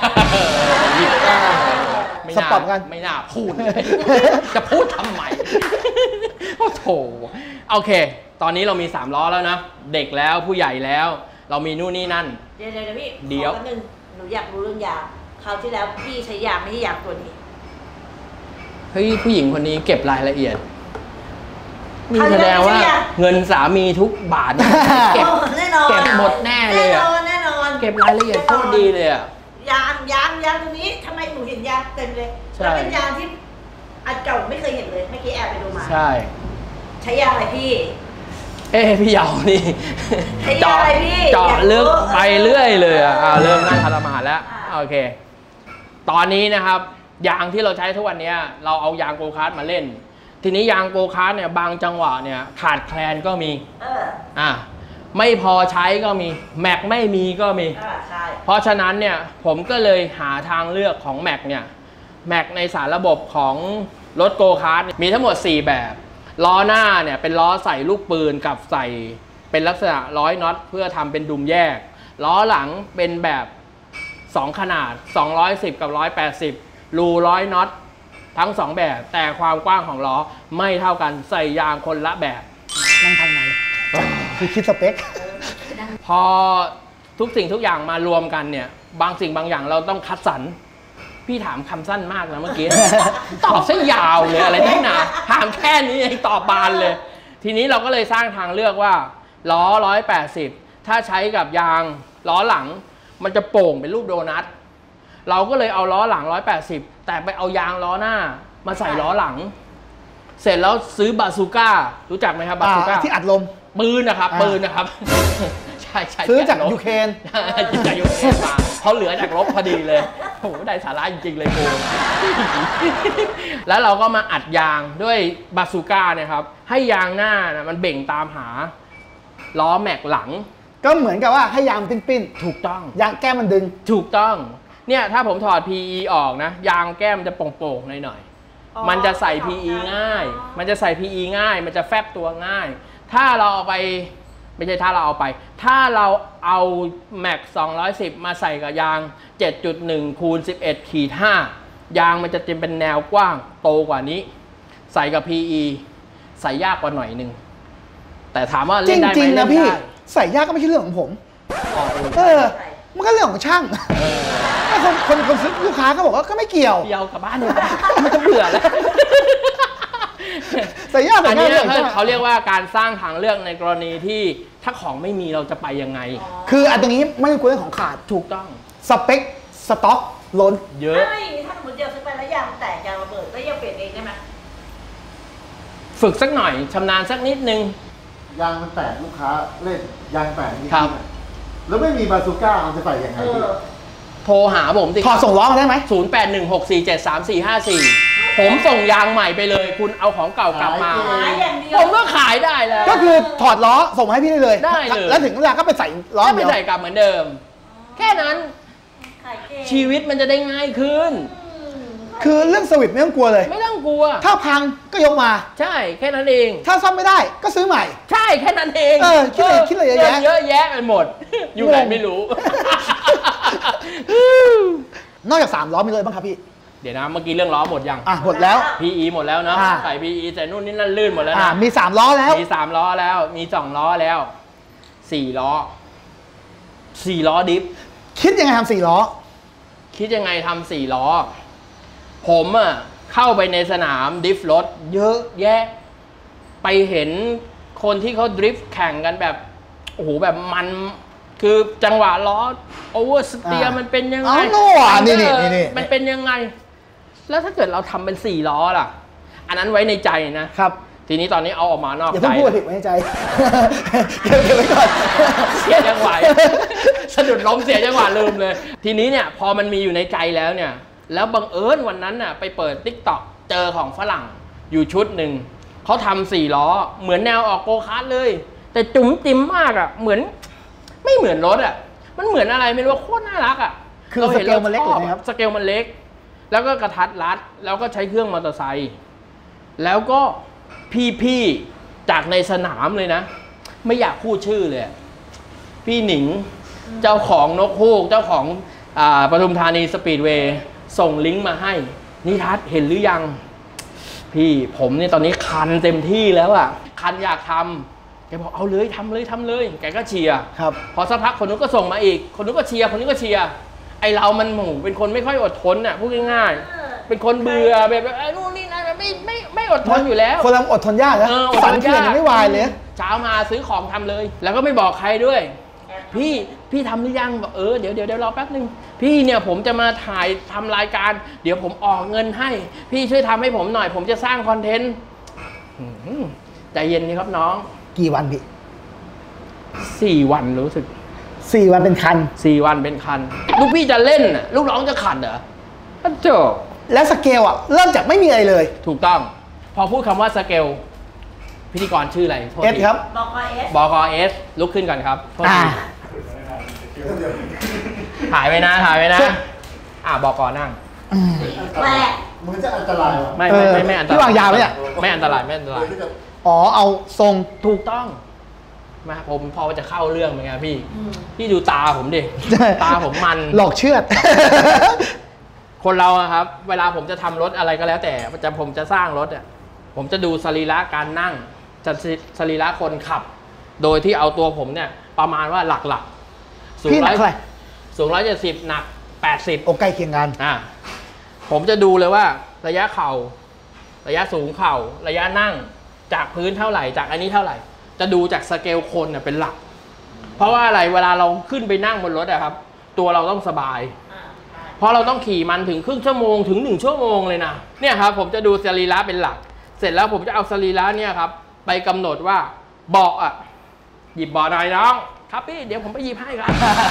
ไม่สน่าปอร์ตกันไม่น่าพูดเลย จะพูดทำไม โอ้โถโอเค ตอนนี้เรามีสามล้อแล้วนะ เด็กแล้วผู้ใหญ่แล้ว เรามีนู่นนี่นั่นเดี๋ยวเดี๋ยวพี่เดี๋ยวขอแป๊บนึงหนูอยากรู้เรื่องยางคราวที่แล้วพี่ใช้ยางไม่ใช่ยางตัวนี้เฮ้ยผู้หญิงคนนี้เก็บรายละเอียดนี่เขาจะแสดงว่าได้ไม่ใช่อะเงินสามีทุกบาทเนี่ยเก็บโอ้แน่นอนเก็บหมดแน่เลยอะแน่นอนแน่นอนเก็บรายละเอียดโคตรดีเลยอ่ะยางยางยางตัวนี้ทำไมหนูเห็นยางเต็มเลยใช่แล้วเป็นยางที่อันเก่าไม่เคยเห็นเลยเมื่อกี้แอบไปดูมาใช่ใช้ยางอะไรพี่เอ้พี่เหยานี่ใช้ยาอะไรพี่เจาะอยากรู้ลึกไปเรื่อยเลยอ่ะอ่าเออเริ่มนั่งคารามาแล้วอ่าโอเค ตอนนี้นะครับ ยางที่เราใช้ทุกวันนี้เราเอายางโกคาร์ทมาเล่นทีนี้ยางโกคาร์ทเนี่ยบางจังหวะเนี่ยขาดแคลนก็มีเอออ่ะไม่พอใช้ก็มีแม็กไม่มีก็มีอ่าใช่เพราะฉะนั้นเนี่ยผมก็เลยหาทางเลือกของแม็กเนี่ยแม็กในสารระบบของรถโกคาร์ทมีทั้งหมดสี่แบบล้อหน้าเนี่ยเป็นล้อใส่ลูกปืนกับใส่เป็นลักษณะร้อยน็อตเพื่อทำเป็นดุมแยกล้อหลังเป็นแบบสองขนาดสองร้อยสิบกับหนึ่งร้อยแปดสิบรูร้อยน็อตทั้งสองแบบแต่ความกว้างของล้อไม่เท่ากันใส่ยางคนละแบบนั่งทางไหนคือคิดสเปคพอทุกสิ่งทุกอย่างมารวมกันเนี่ยบางสิ่งบางอย่างเราต้องคัดสรรพี่ถามคำสั้นมากนะเมื่อกี้ ตอบซะยาวเลยอะไรนักหนาถามแค่นี้เองตอบบานเลย ทีนี้เราก็เลยสร้างทางเลือกว่าล้อหนึ่งร้อยแปดสิบถ้าใช้กับยางล้อหลังมันจะโป่งเป็นรูปโดนัทเราก็เลยเอาล้อหลังหนึ่งร้อยแปดสิบแต่ไปเอายางล้อหน้ามาใส่ล้อหลังเสร็จแล้วซื้อบาซูก้ารู้จักไหมครับบาซูก้าที่อัดลมปืนนะครับปืนนะครับ ใช่ใช่ซื้อจากยูเครนจากยูเครนมาเขาเหลือจากรบพอดีเลยโอ้โหได้สาระจริงๆเลยโกแล้วเราก็มาอัดยางด้วยบาซูก้าเนี่ยครับให้ยางหน้านะมันเบ่งตามหาล้อแม็กหลังก็เหมือนกับว่าให้ยางปิ้นถูกต้องๆยางแก้มมันดึงถูกต้องเนี่ยถ้าผมถอด พี อี ออกนะยางแก้มจะโป่งๆหน่อยๆมันจะใส่ พี อี ง่าย มันจะใส่ พี อี ง่าย มันจะแฟบตัวง่าย ถ้าเราเอาไปไม่ใช่ถ้าเราเอาไปถ้าเราเอาแม็กสองร้อยสิบมาใส่กับยาง เจ็ดจุดหนึ่ง คูณ สิบเอ็ด ขีด ห้ายางมันจะเป็นแนวกว้างโตกว่านี้ใส่กับ พี อี ใส่ยากกว่าหน่อยหนึ่งแต่ถามว่าจเล่นได้ไหมริงๆเล่นะนพี่ได้ใส่ยากก็ไม่ใช่เรื่องของผมอ๋อเออ มันก็เรื่องของช่างคนคนคนซื้อลูกค้าก็บอกว่าก็ไม่เกี่ยวเดียวกลับบ้านเลยมันจะเบื่อแล้วใส่ยากอันใส่นี้ง่ายเลยเขาเรียกว่าการสร้างทางเลือกในกรณีที่ถ้าของไม่มีเราจะไปยังไงคืออันตรงนี้ไม่ใช่เรื่องของขาดถูกต้องสเปคสต็อกล้นเยอะไม่ถ้าสมมติเดียวซื้อไปแล้วยางแตกยางระเบิดก็ยังเปลี่ยนเองได้ไหมฝึกสักหน่อยชำนาญสักนิดนึงยางมันแตกลูกค้าเล่นยางแตกจริงครับๆอะแล้วไม่มีบาซูก้ามันจะใส่ยังไงเอดีอโทรหาผมสิถอดส่งล้อมาได้ไหมศูนย์ แปด หนึ่ง หก สี่ เจ็ด สาม สี่ ห้า สี่ ผมส่งยางใหม่ไปเลย คุณเอาของเก่ากลับมาขายอย่างเดียวผมก็ขายได้แล้วก็คือถอดล้อส่งมาให้พี่ได้เลยได้เลยแล้วถึงเวลาก็ไปใส่ล้อก็ไปเดียวใส่กลับเหมือนเดิม แค่นั้นขายเก่งชีวิตมันจะได้ง่ายขึ้นคือเรื่องสวิตช์ไม่ต้องกลัวเลยไม่ต้องกลัวถ้าพังก็ยกมาใช่แค่นั้นเองถ้าซ่อมไม่ได้ก็ซื้อใหม่ใช่แค่นั้นเองเออคิดอะไรคิดอะไรเยอะแยะเยอะแยะไปหมด อยู่ไหนไม่รู้นอกจากสามล้อมีเลยบ้างครับพี่เดี๋ยวนะเมื่อกี้เรื่องล้อหมดยังอ่ะหมดแล้วพี อี หมดแล้วเนาะอ่าใส่ พี อี ใส่นู่นนี่นั่นลื่นหมดแล้วอ่านะมีสามล้อแล้วมีสามล้อแล้ว มีสองล้อแล้วสี่ล้อสี่ล้อดิฟคิดยังไงทำสี่ล้อคิดยังไงทำสี่ล้อ ผมอะเข้าไปในสนามดริฟท์รถเยอะแยะ ไปเห็นคนที่เขาดริฟท์แข่งกันแบบ โอ้โห แบบมันคือจังหวะล้อโอเวอร์สเตียอ่ามัมันเป็นยังไงเอาโน่อ่ะนี่นี่นี่นี่มันเป็นยังไง แล้วถ้าเกิดเราทำเป็นสี่ล้อล่ะ อันนั้นไว้ในใจนะครับทีนี้ตอนนี้เอาออกมานอกอย่าใจเพิ่งพูดผิดไว้ในใจ เก็บเก็บไว้ก่อนเสียจังหวะสะดุดล้มเสียจังหวะลืมเลย ทีนี้เนี่ยพอมันมีอยู่ในใจแล้วเนี่ย แล้วบังเอิญวันนั้นน่ะไปเปิด ติ๊กต็อก เจอของฝรั่งอยู่ชุดหนึ่งเขาทำสี่ล้อเหมือนแนวออกโกคาร์ทเลย แต่จุ๋มจิ๋มมากอ่ะเหมือนไม่เหมือนรถอ่ะมันเหมือนอะไรไม่รู้โคตรน่ารักอ่ะคือสเกลมันเล็กเลยนะครับสเกลมันเล็ก แล้วก็กระทัดรัดแล้วก็ใช้เครื่องมอเตอร์ไซค์แล้วก็พี่ๆจากในสนามเลยนะ ไม่อยากพูดชื่อเลยพี่หนิงเจ้าของนกฮูกเจ้าของอ่าปทุมธานีสปีดเวย์ส่งลิงก์มาให้นิทัศน์เห็นหรือยัง พี่ผมเนี่ยตอนนี้คันเต็มที่แล้วอ่ะคันอยากทำแกบอกเอาเลยทำเลยทำเลยแกก็เชียร์ครับพอสักพักคนนู้นก็ส่งมาอีกคนนู้นก็เชียร์คนนี้ก็เชียร์ไอเรามันหมู่เป็นคนไม่ค่อยอดทนอ่ะพูดง่ายๆเป็นคนเบื่อแบบแบบนู่นนี่นั่นไม่ไม่ไม่อดทนอยู่แล้วคนเราอดทนยากนะเอออดทฝันนเขื่อนยากยังไม่วายเลยเช้ามาซื้อของทำเลย แล้วก็ไม่บอกใครด้วย พี่พี่ทำหรือยังบอกเออเดี๋ยวเดี๋ยวเดี๋ยวรอแป๊บนึงพี่เนี่ยผมจะมาถ่ายทำรายการ เดี๋ยวผมออกเงินให้ พี่ช่วยทำให้ผมหน่อย ผมจะสร้างคอนเทนต์หืมใจเย็นนี่ครับน้องกี่วันพี่สี่วันรู้สึกสี่วันเป็นคันสี่วันเป็นคัน ลูกพี่จะเล่นน่ะลูกน้องจะขัดเหรอก็จบแล้วสเกลอ่ะเริ่มจากไม่มีอะไรเลยถูกต้องพอพูดคำว่าสเกลพิธีกรชื่ออะไรโทษเอสทีครับบอกว่าเอสบกเอสลุกขึ้นก่อนครับโทษอ่าทีถ่ายไว้นะถ่ายไว้นะอ่าบกนั่งแหวกเหมือนจะอันตรายว่ะไม่ไม่ไม่ไม่อันตรายพี่วางยาไว้เนี่ยไม่อันตรายไม่อันตรายอ๋อเอาทรงถูกต้องมาผมพอจะเข้าเรื่องเหมือนกันพี่ พี่ดูตาผมดิ ตาผมมันหลอกเชื่อดคนเราอะครับ เวลาผมจะทำรถอะไรก็แล้วแต่จะผมจะสร้างรถอะผมจะดูสรีระการนั่งจะสรีระคนขับ โดยที่เอาตัวผมเนี่ย ประมาณว่าหลักๆสูงพี่หนักร้อยเท่าไหร่สูงร้อยเจ็ดสิบหนักแปดสิบโอ้ใกล้เคียงกันอ่าผมจะดูเลยว่าระยะเข่า ระยะสูงเข่า ระยะนั่งจากพื้นเท่าไหร่จากอันนี้เท่าไหร่ จะดูจากสเกลคนเน่ยเป็นหลัก เพราะว่าอะไรเวลาเราขึ้นไปนั่งบนรถอะครับ ตัวเราต้องสบาย เพราะเราต้องขี่มันถึงครึ่งชั่วโมงถึงหนึ่งชั่วโมงเลยนะเนี่ยครับผมจะดูสรีระเป็นหลัก เสร็จแล้วผมจะเอาสรีระเนี่ยครับไปกำหนดว่าเบาะอะหยิบเบาะหน่อยน้องครับพี่เดี๋ยวผมไปหยิบให้ครับ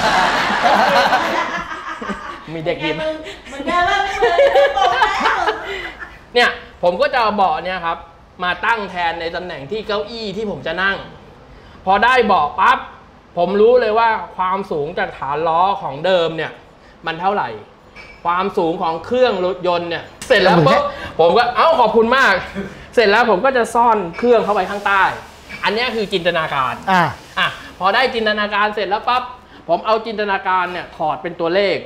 มีเด็กหยิบมึงมึงเดินว่าไม่เหมือนบอกแล้วเนี่ยผมก็จะเอาเบาะเนี่ยครับมาตั้งแทนในตำแหน่งที่เก้าอี้ที่ผมจะนั่ง พอได้เบาะปั๊บผมรู้เลยว่าความสูงจากฐานล้อของเดิมเนี่ยมันเท่าไหร่ ความสูงของเครื่องรถยนต์เนี่ยเสร็จแล้วปุ๊บผมก็เอ้าขอบคุณมาก เสร็จแล้วผมก็จะซ่อนเครื่องเข้าไปข้างใต้ อันนี้คือจินตนาการอ่าอ่ะพอได้จินตนาการเสร็จแล้วปั๊บผมเอาจินตนาการเนี่ยถอดเป็นตัวเลข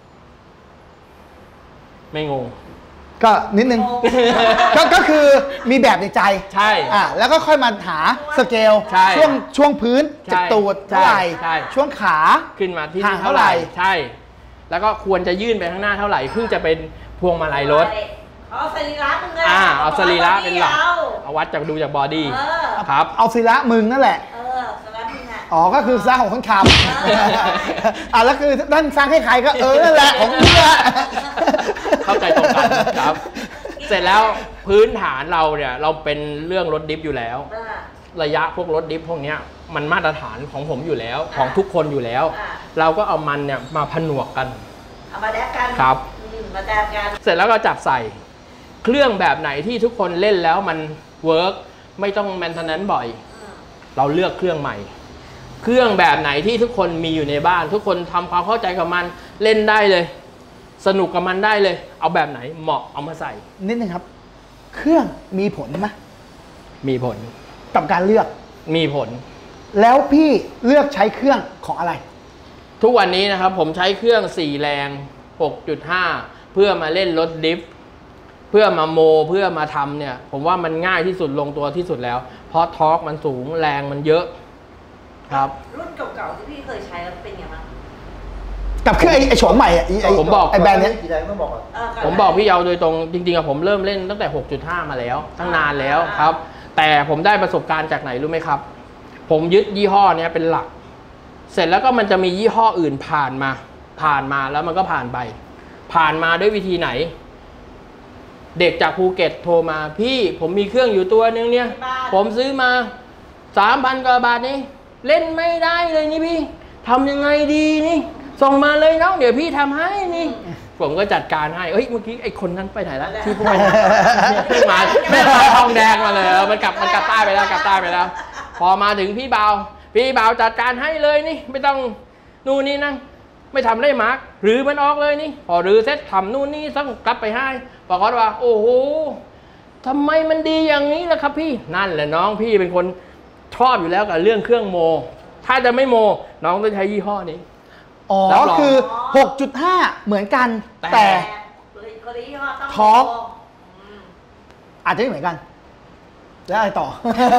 ไม่งงก็นิดนึง ก็ก็คือมีแบบในใจใช่อ่าแล้วก็ค่อยมาหาสเกลใช่ช่วงช่วงพื้นใช่จากตูดเท่าไหร่ใช่ช่วงขาขึ้นมาที่ห่างเท่าไหร่เท่าไหร่ใช่ แล้วก็ควรจะยื่นไปข้างหน้าเท่าไหร่เพิ่งจะเป็นพวงมาลัยรถเอาสรีระมึงไงอ่าเอาสรีระเป็นหลักเอาเอาวัดจากดูจากบอดี้เออครับเอาศิระมึงนั่นแหละเออสรีระมึงอ่ะอ๋อ ก็คือสร้างของคนขับเอออ่ะแล้วคือด้านสร้างให้ใครก็เออนั่นแหละของมึงแหละเข้าใจตรงกันครับ เสร็จแล้วพื้นฐานเราเนี่ยเราเป็นเรื่องรถดิฟอยู่แล้วอ่าระยะพวกรถดิฟพวกเนี้ยมันมาตรฐานของผมอยู่แล้วของทุกคนอยู่แล้วอ่าเราก็เอามันเนี่ยมาผนวกกันเอามาแดกกันครับอืมมาแดกกันเสร็จแล้วก็จับใส่เครื่องแบบไหนที่ทุกคนเล่นแล้วมันเวิร์กไม่ต้องแมนเทนแนนซ์บ่อยอืมเราเลือกเครื่องใหม่ เครื่องแบบไหนที่ทุกคนมีอยู่ในบ้าน ทุกคนทำความเข้าใจกับมันเล่นได้เลย สนุกกับมันได้เลย เอาแบบไหนเหมาะเอามาใส่นิดนึงครับ เครื่องมีผลไหมมีผลกับการเลือกมีผลแล้วพี่เลือกใช้เครื่องของอะไรทุกวันนี้นะครับผมใช้เครื่องสี่แรง หกจุดห้า เพื่อมาเล่นรถดิฟเพื่อมาโมเพื่อมาทำเนี่ย ผมว่ามันง่ายที่สุดลงตัวที่สุดแล้ว เพราะทอร์กมันสูงแรงมันเยอะครับรุ่นเก่าๆที่พี่เคยใช้แล้วเป็นไงบ้างกับเครื่องไอ้ไอ้โฉมใหม่อะไไผมบอกไอ้แบรนด์เนี้ยกี่แรงต้องบอกอ่ะเออผมบอกพี่เยาโดยตรงจริงๆอะผมเริ่มเล่นตั้งแต่ หกจุดห้า มาแล้ว ตั้งนานแล้วครับ แต่ผมได้ประสบการณ์จากไหนรู้ไหมครับ ผมยึดยี่ห้อเนี้ยเป็นหลัก เสร็จแล้วก็มันจะมียี่ห้ออื่นผ่านมา ผ่านมาแล้วมันก็ผ่านไป ผ่านมาด้วยวิธีไหน เด็กจากภูเก็ตโทรมาพี่ผมมีเครื่องอยู่ตัวนึงเนี่ย ผมซื้อมาสามพันกว่าบาทนี่เล่นไม่ได้เลยนี่พี่ทำยังไงดีนี่ ส่งมาเลยน้องเดี๋ยวพี่ทำให้นี่ ผมก็จัดการให้เฮ้ยเมื่อกี้ไอ้คนนั้นไปไหนแล้วที่พวกเพิ่งมาแม่มาทองแดงมาเลยเออมันกลับมันกลับใต้ไปแล้วกลับใต้ไปแล้ว พอมาถึงพี่เบาพี่เบาจัดการให้เลยนี่ ไม่ต้องนู่นนี่นั่นไม่ทำได้มาร์กหรือมันออกเลยนี่ พอหรือเสร็จทำนู่นนี่ต้องกลับไปให้ปรากฏว่า โอ้โหทำไมมันดีอย่างนี้ล่ะครับพี่นั่นแหละน้องพี่เป็นคนชอบอยู่แล้วกับเรื่องเครื่องโม ถ้าจะไม่โมน้องต้องใช้ยี่ห้อนี้อ๋อรับรองคือ หกจุดห้า เหมือนกันแต่แต่คนนี้ยี่ห้อต้องทอร์กอืมอาจจะไม่เหมือนกัน แล้วอะไรต่อ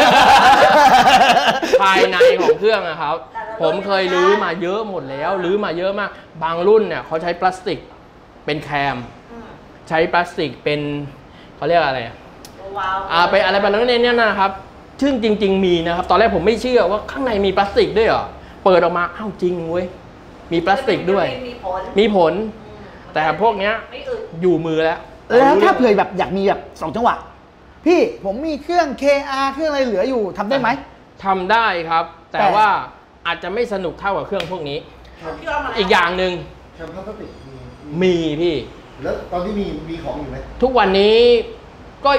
ภายในของเครื่องนะครับ ผมเคยรื้อมาเยอะหมดแล้วรื้อมาเยอะมาก บางรุ่นเนี่ยเขาใช้พลาสติกเป็นแคมอืมใช้พลาสติกเป็นเขาเรียกอะไรอะว้าวอ่าไปอะไรไปแล้วเนี่ยนะครับซึ่งจริง ๆ มีนะครับ ตอนแรกผมไม่เชื่อว่าข้างในมีพลาสติกด้วยเหรอเปิดออกมาอ้าวจริงเว้ยมีพลาสติกด้วยมีผลมีผลอืมแต่พวกเนี้ยไม่อึดอยู่มือแล้วแล้วถ้าเผื่อแบบอยากมีแบบสองจังหวะ พี่ผมมีเครื่อง เค อาร์ เครื่องอะไรเหลืออยู่ทำได้ไหมทำได้ครับ แต่แต่ว่าอาจจะไม่สนุกเท่ากับเครื่องพวกนี้พี่เอามาแล้วอีกอย่างหนึ่งแคมพลาสติกมีมีพี่แล้วตอนที่มีมีของอยู่ไหมทุกวันนี้ก็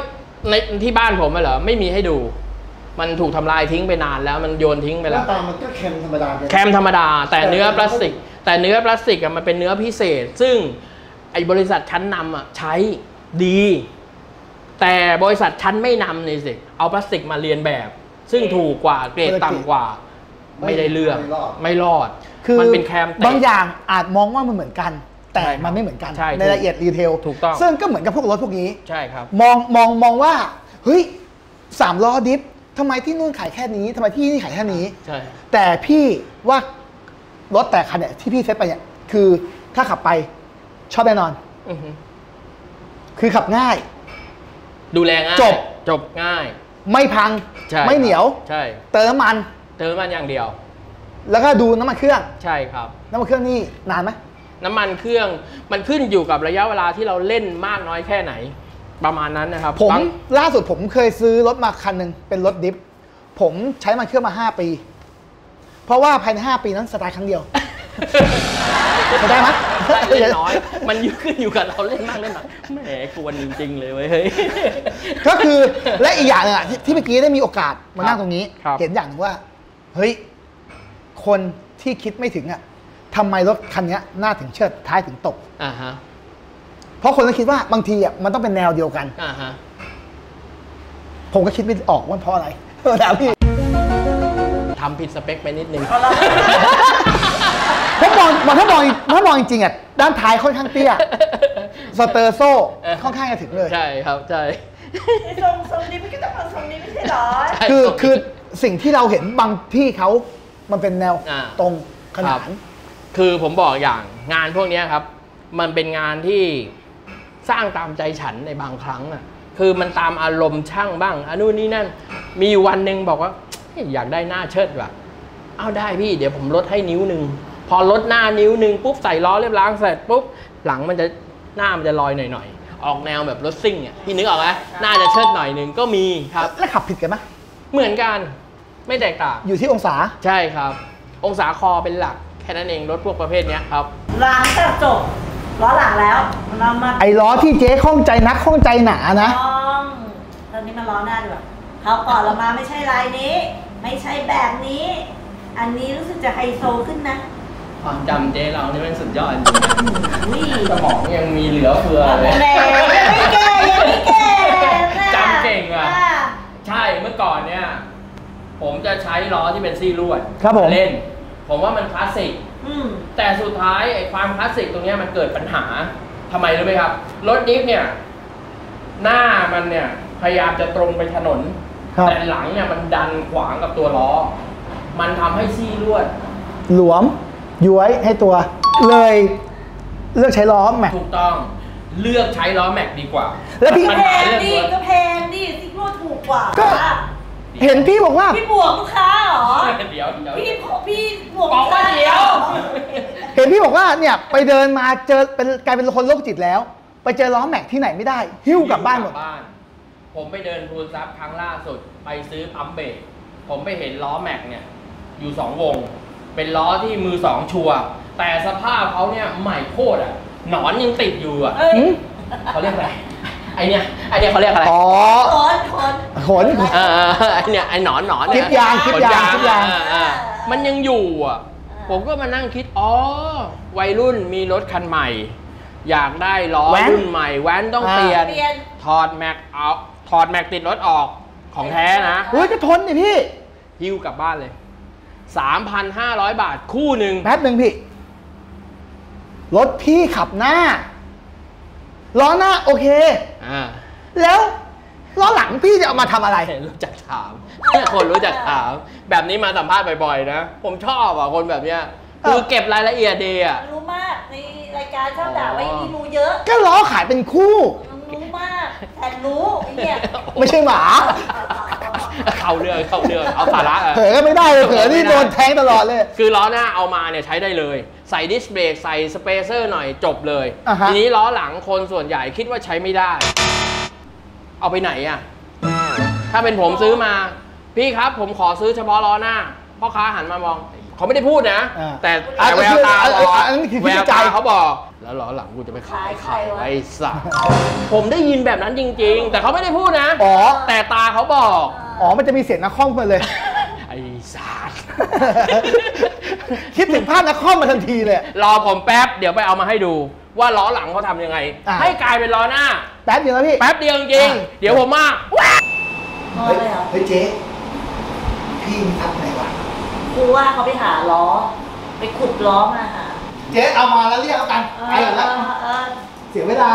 ในที่บ้านผมอะเหรอไม่มีให้ดู มันถูกทำลายทิ้งไปนานแล้วมันโยนทิ้งไปหแล้น้าว ตามันก็เค็มธรรมดาเลยแคมธรรมดาแต่เนื้อพลาสติก แต่เนื้อพลาสติกอะมันเป็นเนื้อพิเศษ ซึ่งไอ้บริษัทชั้นนำอะใช้ดี แต่บริษัทชั้นไม่นำนี่สิเอาพลาสติกมาเรียนแบบ ซึ่งถูกกว่าเกรดต่ำกว่า ไม่ได้เรื่องไม่รอดคือมันเป็นแคมเตะบางอย่างอาจมองว่ามันเหมือนกัน แต่ใช่ครับมันไม่เหมือนกันใช่ในรายละเอียดรีเทลถูกต้องซึ่งก็เหมือนกับพวกรถพวกนี้ใช่ครับมองมองมองว่าเฮ้ยสามล้อดิฟทำไมที่นู่นขายแค่นี้ทำไมที่นี่ขายแค่นี้ใช่แต่พี่ว่ารถแต่คันเนี่ยที่พี่เซตไปเนี่ยคือถ้าขับไปชอบแน่นอนอือฮึคือขับง่ายดูแลง่ายจบจบง่ายไม่พังใช่ไม่เหนียวใช่เติมน้ำมันเติมน้ำมันอย่างเดียวแล้วก็ดูน้ำมันเครื่องใช่ครับน้ำมันเครื่องนี่นานไหมน้ำมันเครื่องมันขึ้นอยู่กับระยะเวลาที่เราเล่นมากน้อยแค่ไหน ประมาณนั้นนะครับผมบางล่าสุดผมเคยซื้อรถมาคันหนึ่งเป็นรถดิฟผมใช้มันเครื่องมาห้าปี เพราะว่าภายในห้าปีนั้นสตาร์ทครั้งเดียว เข้าใจไหมเล่นน้อย มันยึดขึ้นอยู่กับเราเล่นมากเล่นน้อยแหมกวนจริงๆเลยเว้ยเฮ้ยก็คือและอีกอย่างหนึงอะที่ที่เมื่อกี้ได้มีโอกาสมานั่งตรงนี้ครับเห็นอย่างหนึ่งว่า เฮ้ย คนที่คิดไม่ถึงอ่ะทำไมรถคันนี้หน้าถึงเชิดท้ายถึงตกอ่าฮะเพราะคนก็คิดว่าบางทีอ่ะมันต้องเป็นแนวเดียวกันอ่าฮะผมก็คิดไม่ออกว่าเพราะอะไรถามพี่ทำผิดสเปคไปนิดนึงถ้ามองถ้ามองถ้ามองจริงๆอ่ะด้านท้ายค่อนข้างเตี้ยสเตอร์โซ่ค่อนข้างจะถึงเลยใช่ครับใช่ไอ้ทรงทรงนี้มันก็ต้องเป็นทรงนี้ไม่ใช่เหรอใช่คือคือสิ่งที่เราเห็นบางที่เขามันเป็นแนวอ่าตรงขครันาบนคือผมบอกอย่างงานพวกเนี้ยครับ มันเป็นงานที่สร้างตามใจฉันในบางครั้งอ่ะคือมันตามอารมณ์ช่างบ้างอันนู้นนี่นั่น มีอยู่วันหนึ่งบอกว่าเฮ้ยอยากได้หน้าเชิดว่ะเอาได้พี่เดี๋ยวผมลดให้นิ้วหนึ่งพอลดหน้านิ้วหนึ่งปุ๊บใส่ล้อเรียบร้อยเสร็จปุ๊บหลังมันจะหน้ามันจะลอยหน่อยๆออกแนวแบบรถซิ่งอ่ะพี่นึกออกไหมหน้าจะเชิดหน่อยหนึ่งก็มีครับแล้วขับผิดกันไหมเหมือนกันไม่แตกต่างอยู่ที่องศาใช่ครับ องศาคอเป็นหลักแค่นั้นเองรถพวกประเภทเนี้ยครับหลังจากจบล้อหลังแล้วเรามาไอ้ล้อที่เจ๊ข้องใจนักข้องใจหนานะต้องตอนนี้มาล้อหน้าดีกว่าเขาก่อนเรามาไม่ใช่ลายนี้ ไม่ใช่แบบนี้ อันนี้รู้สึกจะไฮโซขึ้นนะความจำเจ๊เรานี่มันสุดยอดจริงอุ้ยๆสมองยังมีเหลือเฟือเลยแหมยังไม่แก่ยังไม่แก่จำเก่งว่ะ ใช่เมื่อก่อนเนี่ย ผมจะใช้ล้อที่เป็นซี่ลวดครับผมเล่น ผมว่ามันคลาสสิกอืมแต่สุดท้ายไอ้ความคลาสสิกตรงเนี้ยมันเกิดปัญหาทำไมรู้ไหมครับ รถดิฟเนี่ย หน้ามันเนี่ยพยายามจะตรงไปถนนครับแต่หลังเนี่ยมันดันขวางกับตัวล้อ มันทำให้ซี่ลวดหลวมย้วยให้ตัว เลยเลือกใช้ล้อแม็กถูกต้องเลือกใช้ล้อแม็กดีกว่าแล้วพี่ปัญแพหาง เรื่องดิรถก็แพงดิซิกโลถูกกว่าก็ เห็นพี่บอกว่าพี่บวกลูกค้าเหรอเดี๋ยวเดี๋ยวพี่พี่บวกบอกว่าเดี๋ยวเห็นพี่บอกว่าเนี่ยไปเดินมาเจอเป็นกลายเป็นคนโรคจิตแล้ว ไปเจอล้อแม็กที่ไหนไม่ได้ หิ้วกลับบ้านหมดกลัผมไปเดินทูลทรัพย์ครั้งล่าสุดไปซื้อปั๊มเบรกผมไปเห็นล้อแม็กเนี่ยอยู่สองวง เป็นล้อที่มือสองชัวร์แต่สภาพเขาเนี่ยใหม่โคตรอ่ะหนอนยังติดอยู่อ่ะเอ้ยเขาเรียกอะไรไอเนี่ยไอเนี่ยเขาเรียกอะไรอ๋อคนคนขนเออไอเนี่ยไอหนอนหนอนคลิปยางคลิปยางคลิปยางเออเออมันยังอยู่อ่ะผมก็มานั่งคิดอ๋อวัยรุ่นมีรถคันใหม่ อยากได้ล้อแว้นรุ่นใหม่แว้นต้องอ่าเปลี่ยนเปลี่ยนถอดแม็กเอาถอดแม็กติดรถออกของแท้นะเฮ้ยก็ทนดิพี่หิ้วกลับบ้านเลย สามพันห้าร้อย บาทคู่หนึ่งแป๊บหนึ่งพี่ รถพี่ขับหน้า ล้อหน้าโอเคอ่าแล้วล้อหลังพี่จะเอามาทำอะไรรู้จักถาม คนรู้จักถาม แบบนี้มาสัมภาษณ์บ่อยๆนะ ผมชอบอ่ะคนแบบเนี้ยคือเก็บรายละเอียดดีอ่ะรู้มากในรายการชอบด่าว่าไอ้นี่รู้เยอะก็ล้อขายเป็นคู่รู้มากแต่รู้ไอ้เนี่ยไม่ใช่หมาเข้าเรื่องเข้าเรื่องเอาสาระอ่ะเผลอก็ไม่ได้เลยเผลอนี่โดนแทงตลอดเลยคือล้อหน้าเอามาเนี่ยใช้ได้เลย ใส่ดิสเบรกใส่สเปเซอร์หน่อยจบเลยอ่าฮะทีนี้ล้อหลังคนส่วนใหญ่คิดว่าใช้ไม่ได้ เอาไปไหนอ่ะ ถ้าเป็นผมซื้อมา พี่ครับผมขอซื้อเฉพาะล้อหน้าพ่อค้าหันมามองเขาไม่ได้พูดนะอ่าแต่อ่าแต่แววตาอันบนี้อกอันนี้คือแวคิดวในใจตาเขาบอกแล้วล้อหลังกูจะไปขายใครไอ้สัสผมได้ยินแบบนั้นจริง ๆ แต่เขาไม่ได้พูดนะอ๋อแต่ตาเขาบอกอ๋อมันจะมีเสียงนักคอมมาเลยไอ้สัสคิดถึงภาพนักคอมมาทันทีเลยรอผมแป๊บเดี๋ยวไปเอามาให้ดู ว่าล้อหลังเขาทำยังไงอ่าให้กลายเป็นล้อหน้าแป๊บเดียวนะพี่แป๊บเดียวจริงอ่าเดี๋ยวผมมามองเฮ้ยเลยเหรอเฮ้ยเจ๊พี่มีทักไหนวะกูว่าเขาไปหาล้อ ไปขุดล้อมาหาเจ๊เอามาแล้วเรียกเอากันเอไปอก่อนเอแล้วอเออเสียเวลา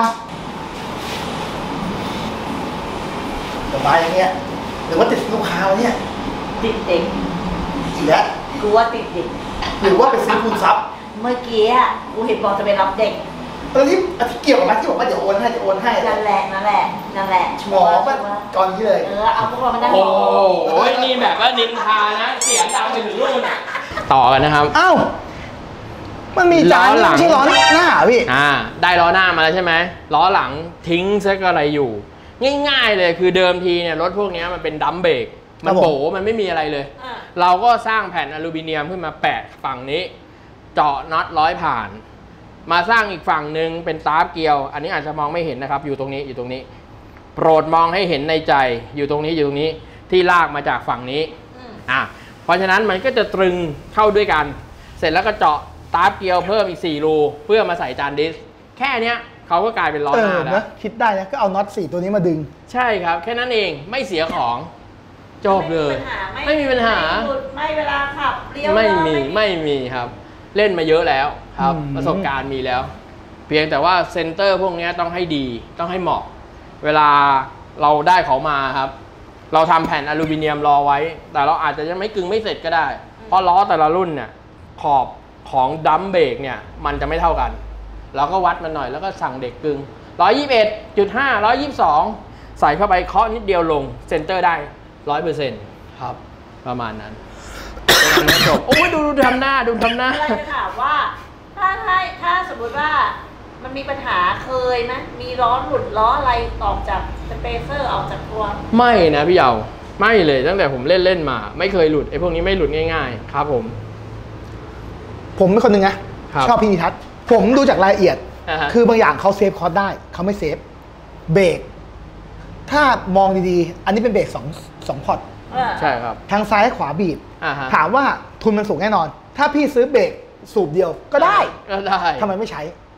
สบายอย่างเงี้ยหรือว่าติดลูกค้าวะเนี่ยติดเด็กอีกแล้วกูว่าติดเด็กหรือว่าไปซื้อคูณทรัพย์เมื่อกี้อ่ะกูเห็นบอกจะไปรับเด็กตอนที่อันที่เกี่ยวกับมันที่บอกว่าเดี๋ยวโอนให้จะโอนให้นั่นแหละนั่นแหละนั่นแหละชัหมวอร์ก็ชัวร์ก่อนนี้เลยเออเอาพวกเรามานั่งโอ้รอโหนี่แบบว่านินทานะ เสียงดังไปถึงนู่นอ่ะ ต่อกันนะครับอ้าวมันมีจานล้อหลังไม่ใช่ล้อหน้าเหรอพี่อ่า ได้ล้อหน้ามาแล้วใช่ไหมล้อหลังทิ้งซะก็อะไรอยู่ ง่ายๆเลยคือเดิมทีเนี่ยรถพวกนี้มันเป็นดัมเบรกมันโบมันไม่มีอะไรเลยอ่ะเราก็สร้างแผ่นอลูมิเนียมขึ้นมาแปะฝั่งนี้ เจาะน็อตร้อยผ่าน มาสร้างอีกฝั่งหนึ่งเป็นตาร์ฟเกลียว อันนี้อาจจะมองไม่เห็นนะครับ อยู่ตรงนี้อยู่ตรงนี้ โปรดมองให้เห็นในใจอยู่ตรงนี้อยู่ตรงนี้ที่ลากมาจากฝั่งนี้อืมอ่ะเพราะฉะนั้นมันก็จะตรึงเข้าด้วยกัน เสร็จแล้วก็เจาะตาร์ฟเกลียวเพิ่มอีกสี่รูเพื่อมาใส่จานดิส แค่เนี้ยเขาก็กลายเป็นล้อเอหน้าอแล้นะวคิดได้นะก็เอาน็อตสี่ตัวนี้มาดึงใช่ครับ แค่นั้นเองไม่เสียของจบเลยไม่ไม่มีปัญหาไม่หลุดไม่เวลาขับเลี้ยวไม่มีล้อไม่มีครับ เล่นมาเยอะแล้วครับอืมประสบการณ์มีแล้ว เพียงแต่ว่าเซนเตอร์พวกนี้ต้องให้ดีต้องให้เหมาะ เวลาเราได้เขามาครับ เราทำแผ่นอลูมิเนียมรอไว้ แต่เราอาจจะยังไม่กึงไม่เสร็จก็ได้ เพราะล้อแต่ละรุ่นเนี่ยขอบของดัมเบรกเนี่ยมันจะไม่เท่ากัน เราก็วัดมันหน่อยแล้วก็สั่งเด็กกึง หนึ่งร้อยยี่สิบเอ็ดจุดห้า หนึ่งร้อยยี่สิบสอง ใส่เข้าไปเคาะนิดเดียวลงเซนเตอร์ได้ ร้อยเปอร์เซ็นต์ ครับ ประมาณนั้น จบโอ้ยดูดูทำหน้าดูทำหน้าอะไรจะถามว่าถ้าถ้าถ้าสมมติว่ามันมีปัญหาเคยไหมมีล้อหลุดล้ออะไรออกจากสเปเซอร์ออกจากตัวไม่นะพี่เยาไม่เลยตั้งแต่ผมเล่นเล่นมา ไม่เคยหลุดไอ้พวกนี้ไม่หลุดง่ายๆ ครับผมผมเป็นคนหนึ่งนะครับ ชอบพินิทัศน์ผมดูจากรายละเอียดอ่าฮะคือบางอย่างเขาเซฟคอร์สได้เขาไม่เซฟเบรกถ้ามองดีๆ อันนี้เป็นเบรกสองสองพอร์ตเออใช่ครับทางซ้ายและขวาบีบอ่าฮะถามว่าทุนมันสูงแน่นอน ถ้าพี่ซื้อเบรกสูบเดียวก็ได้ก็ได้ทำไมไม่ใช้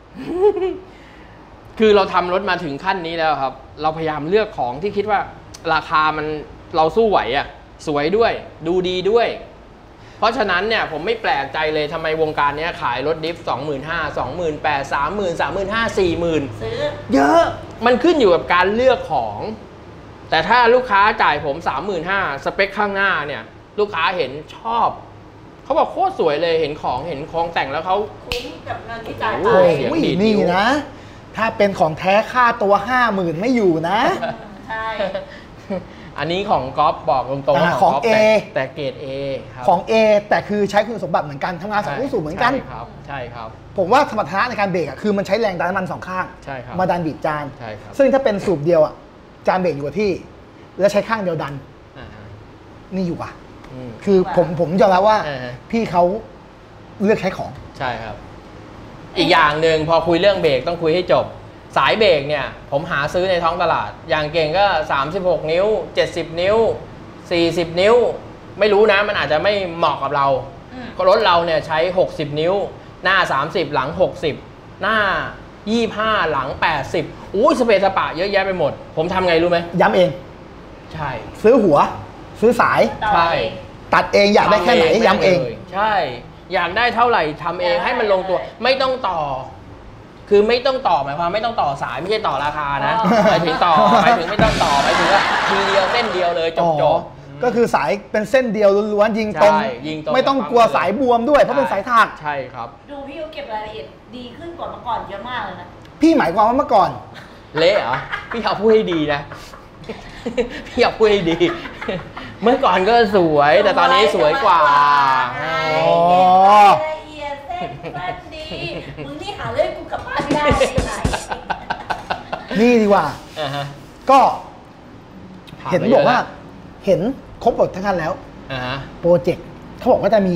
คือเราทำรถมาถึงขั้นนี้แล้วครับ เราพยายามเลือกของที่คิดว่าราคามันเราสู้ไหวอ่ะสวยด้วย ดูดีด้วย เพราะฉะนั้นเนี่ยผมไม่แปลกใจเลยทำไมวงการเนี้ยขายรถดิฟ สองหมื่นห้าพัน สองหมื่นแปดพัน สามหมื่น สามหมื่นห้าพัน สี่หมื่นซื้อเยอะ มันขึ้นอยู่กับการเลือกของ แต่ถ้าลูกค้าจ่ายผม สามหมื่นห้าพัน สเปคข้างหน้าเนี่ย ลูกค้าเห็นชอบ เขาบอกโคตรสวยเลยเห็นของเห็นของแต่งแล้วเขาคุ้มกับเงินที่จ่ายโอ้ไปย เสียงดีดนี่นิ้วนะ ถ้าเป็นของแท้ค่าตัวห้าหมื่นไม่อยู่นะใช่อันนี้ของก๊อฟบอกตรงๆว่าอ่าของก๊ฟ A แต่แต่เกรด A ครับของ A แต่คือใช้คุณสมบัติเหมือนกันทำงานสองรุ่นสูงเหมือนกันใช่ครับใช่ครับผมว่าสมรรถนะในการเบรกอะคือมันใช้แรงดันน้ำมันสองข้างใช่ครับมาดันบีบจานใช่ครับซึ่งถ้าเป็นสูบเดียวอะจานเบรกอยู่กับที่ แล้วใช้ข้างเดียวดันอ่าฮะนี่อยู่ว่ะอืมคือผมผมยอมรับว่าอ่าฮะพี่เขาเลือกใช้ของใช่ครับ อีกอย่างหนึ่งพอคุยเรื่องเบรกต้องคุยให้จบ สายเบรกเนี่ยผมหาซื้อในท้องตลาด อย่างเก่งก็สามสิบหกนิ้วเจ็ดสิบนิ้วสี่สิบนิ้ว ไม่รู้นะมันอาจจะไม่เหมาะกับเราอืมรถเราเนี่ยใช้หกสิบนิ้ว หน้าสามสิบหลังหกสิบหน้ายี่สิบห้าหลังแปดสิบอุ้ยสเปซสปะเยอะแยะไปหมด ผมทำไงรู้ไหมย้ำเองใช่ซื้อหัว ซื้อสายต่อใช่เองตัดเองอยากได้แค่ไหนย้ำเองลยใช่ อยากได้เท่าไหร่ทำเองได้ให้มันลงตัว ไม่ต้องต่อ คือไม่ต้องต่อหมายความไม่ต้องต่อสายไม่ใช่ต่อราคานะอ๋อหมายถึงต่อหมายถึงไม่ต้องต่อหมายถึงว่าทีเดียวเส้นเดียวเลยจบจบอ๋อก็คือสายเป็นเส้นเดียวล้วนๆยิงตรงใช่ยิงตรงไม่ต้องกลัวสายบวมด้วยเพราะเป็นสายถักใช่ครับดูพี่เขาเก็บรายละเอียดดีขึ้นกว่าเมื่อก่อนเยอะมากเลยนะพี่หมายความว่าเมื่อก่อนเละเหรอพี่อยากพูดให้ดีนะ พี่อยากพูดให้ดี เมื่อก่อนก็สวยแต่ตอนนี้สวยกว่าใช่อ๋อเก็บรายละเอียดเส้นมันดี มึงนี่หาเรื่องกูกลับบ้านไม่ได้ที่ไหนนี่ดีกว่าอ่าฮะก็ผ่านเห็นมาเยบออะกว่าแล้วเห็นครบหมดทั้งนั้นแล้วอ่าฮะโปรเจกต์เขาบอกว่าจะมี